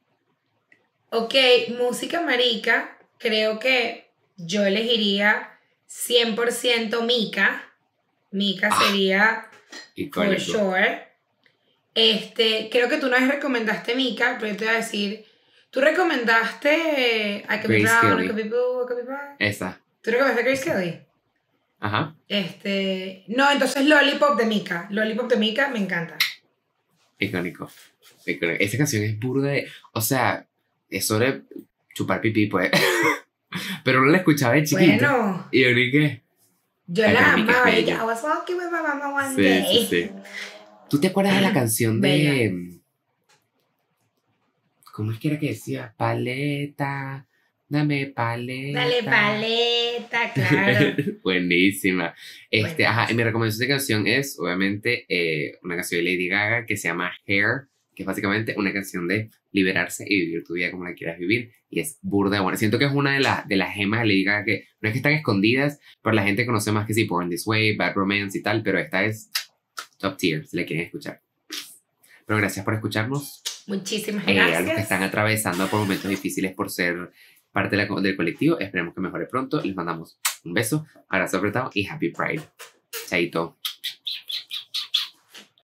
Ok, música marica, creo que yo elegiría cien por ciento Mika. Mika Ah, sería icónico. for sure. Este, creo que tú una vez recomendaste Mika, pero yo te voy a decir, tú recomendaste I Could Be Grace Brown, I Kelly. Could Be Blue, I Could Be Brown. Esa. ¿Tú recomendaste Grace Kelly? Ajá. Este, no, entonces Lollipop de Mika. Lollipop de Mika me encanta. Icónico. Icónico. Esa canción es burda de... O sea, es sobre chupar pipí, pues. Pero no la escuchaba de chiquito. Bueno, Y yo ni qué. yo Ay, la pero Mika es amaba. y bella. I was walking with my mama one Sí, day. sí, sí. ¿Tú te acuerdas de la canción de... ¿Cómo es que era que decía? Paleta, dame paleta. Dale paleta, claro. Buenísima. Este, Bueno. ajá, y mi recomendación de canción es, obviamente, eh, una canción de Lady Gaga que se llama Hair, que es básicamente una canción de liberarse y vivir tu vida como la quieras vivir. Y es burda de buena. Siento que es una de, las de las gemas de Lady Gaga que no es que están escondidas, pero la gente conoce más que sí, Born This Way, Bad Romance y tal, pero esta es top tier, si la quieren escuchar. Pero gracias por escucharnos. Muchísimas Eh, gracias. a los que están atravesando por momentos difíciles por ser parte de la- del colectivo, esperemos que mejore pronto. Les mandamos un beso, abrazo apretado y Happy Pride. Chaito.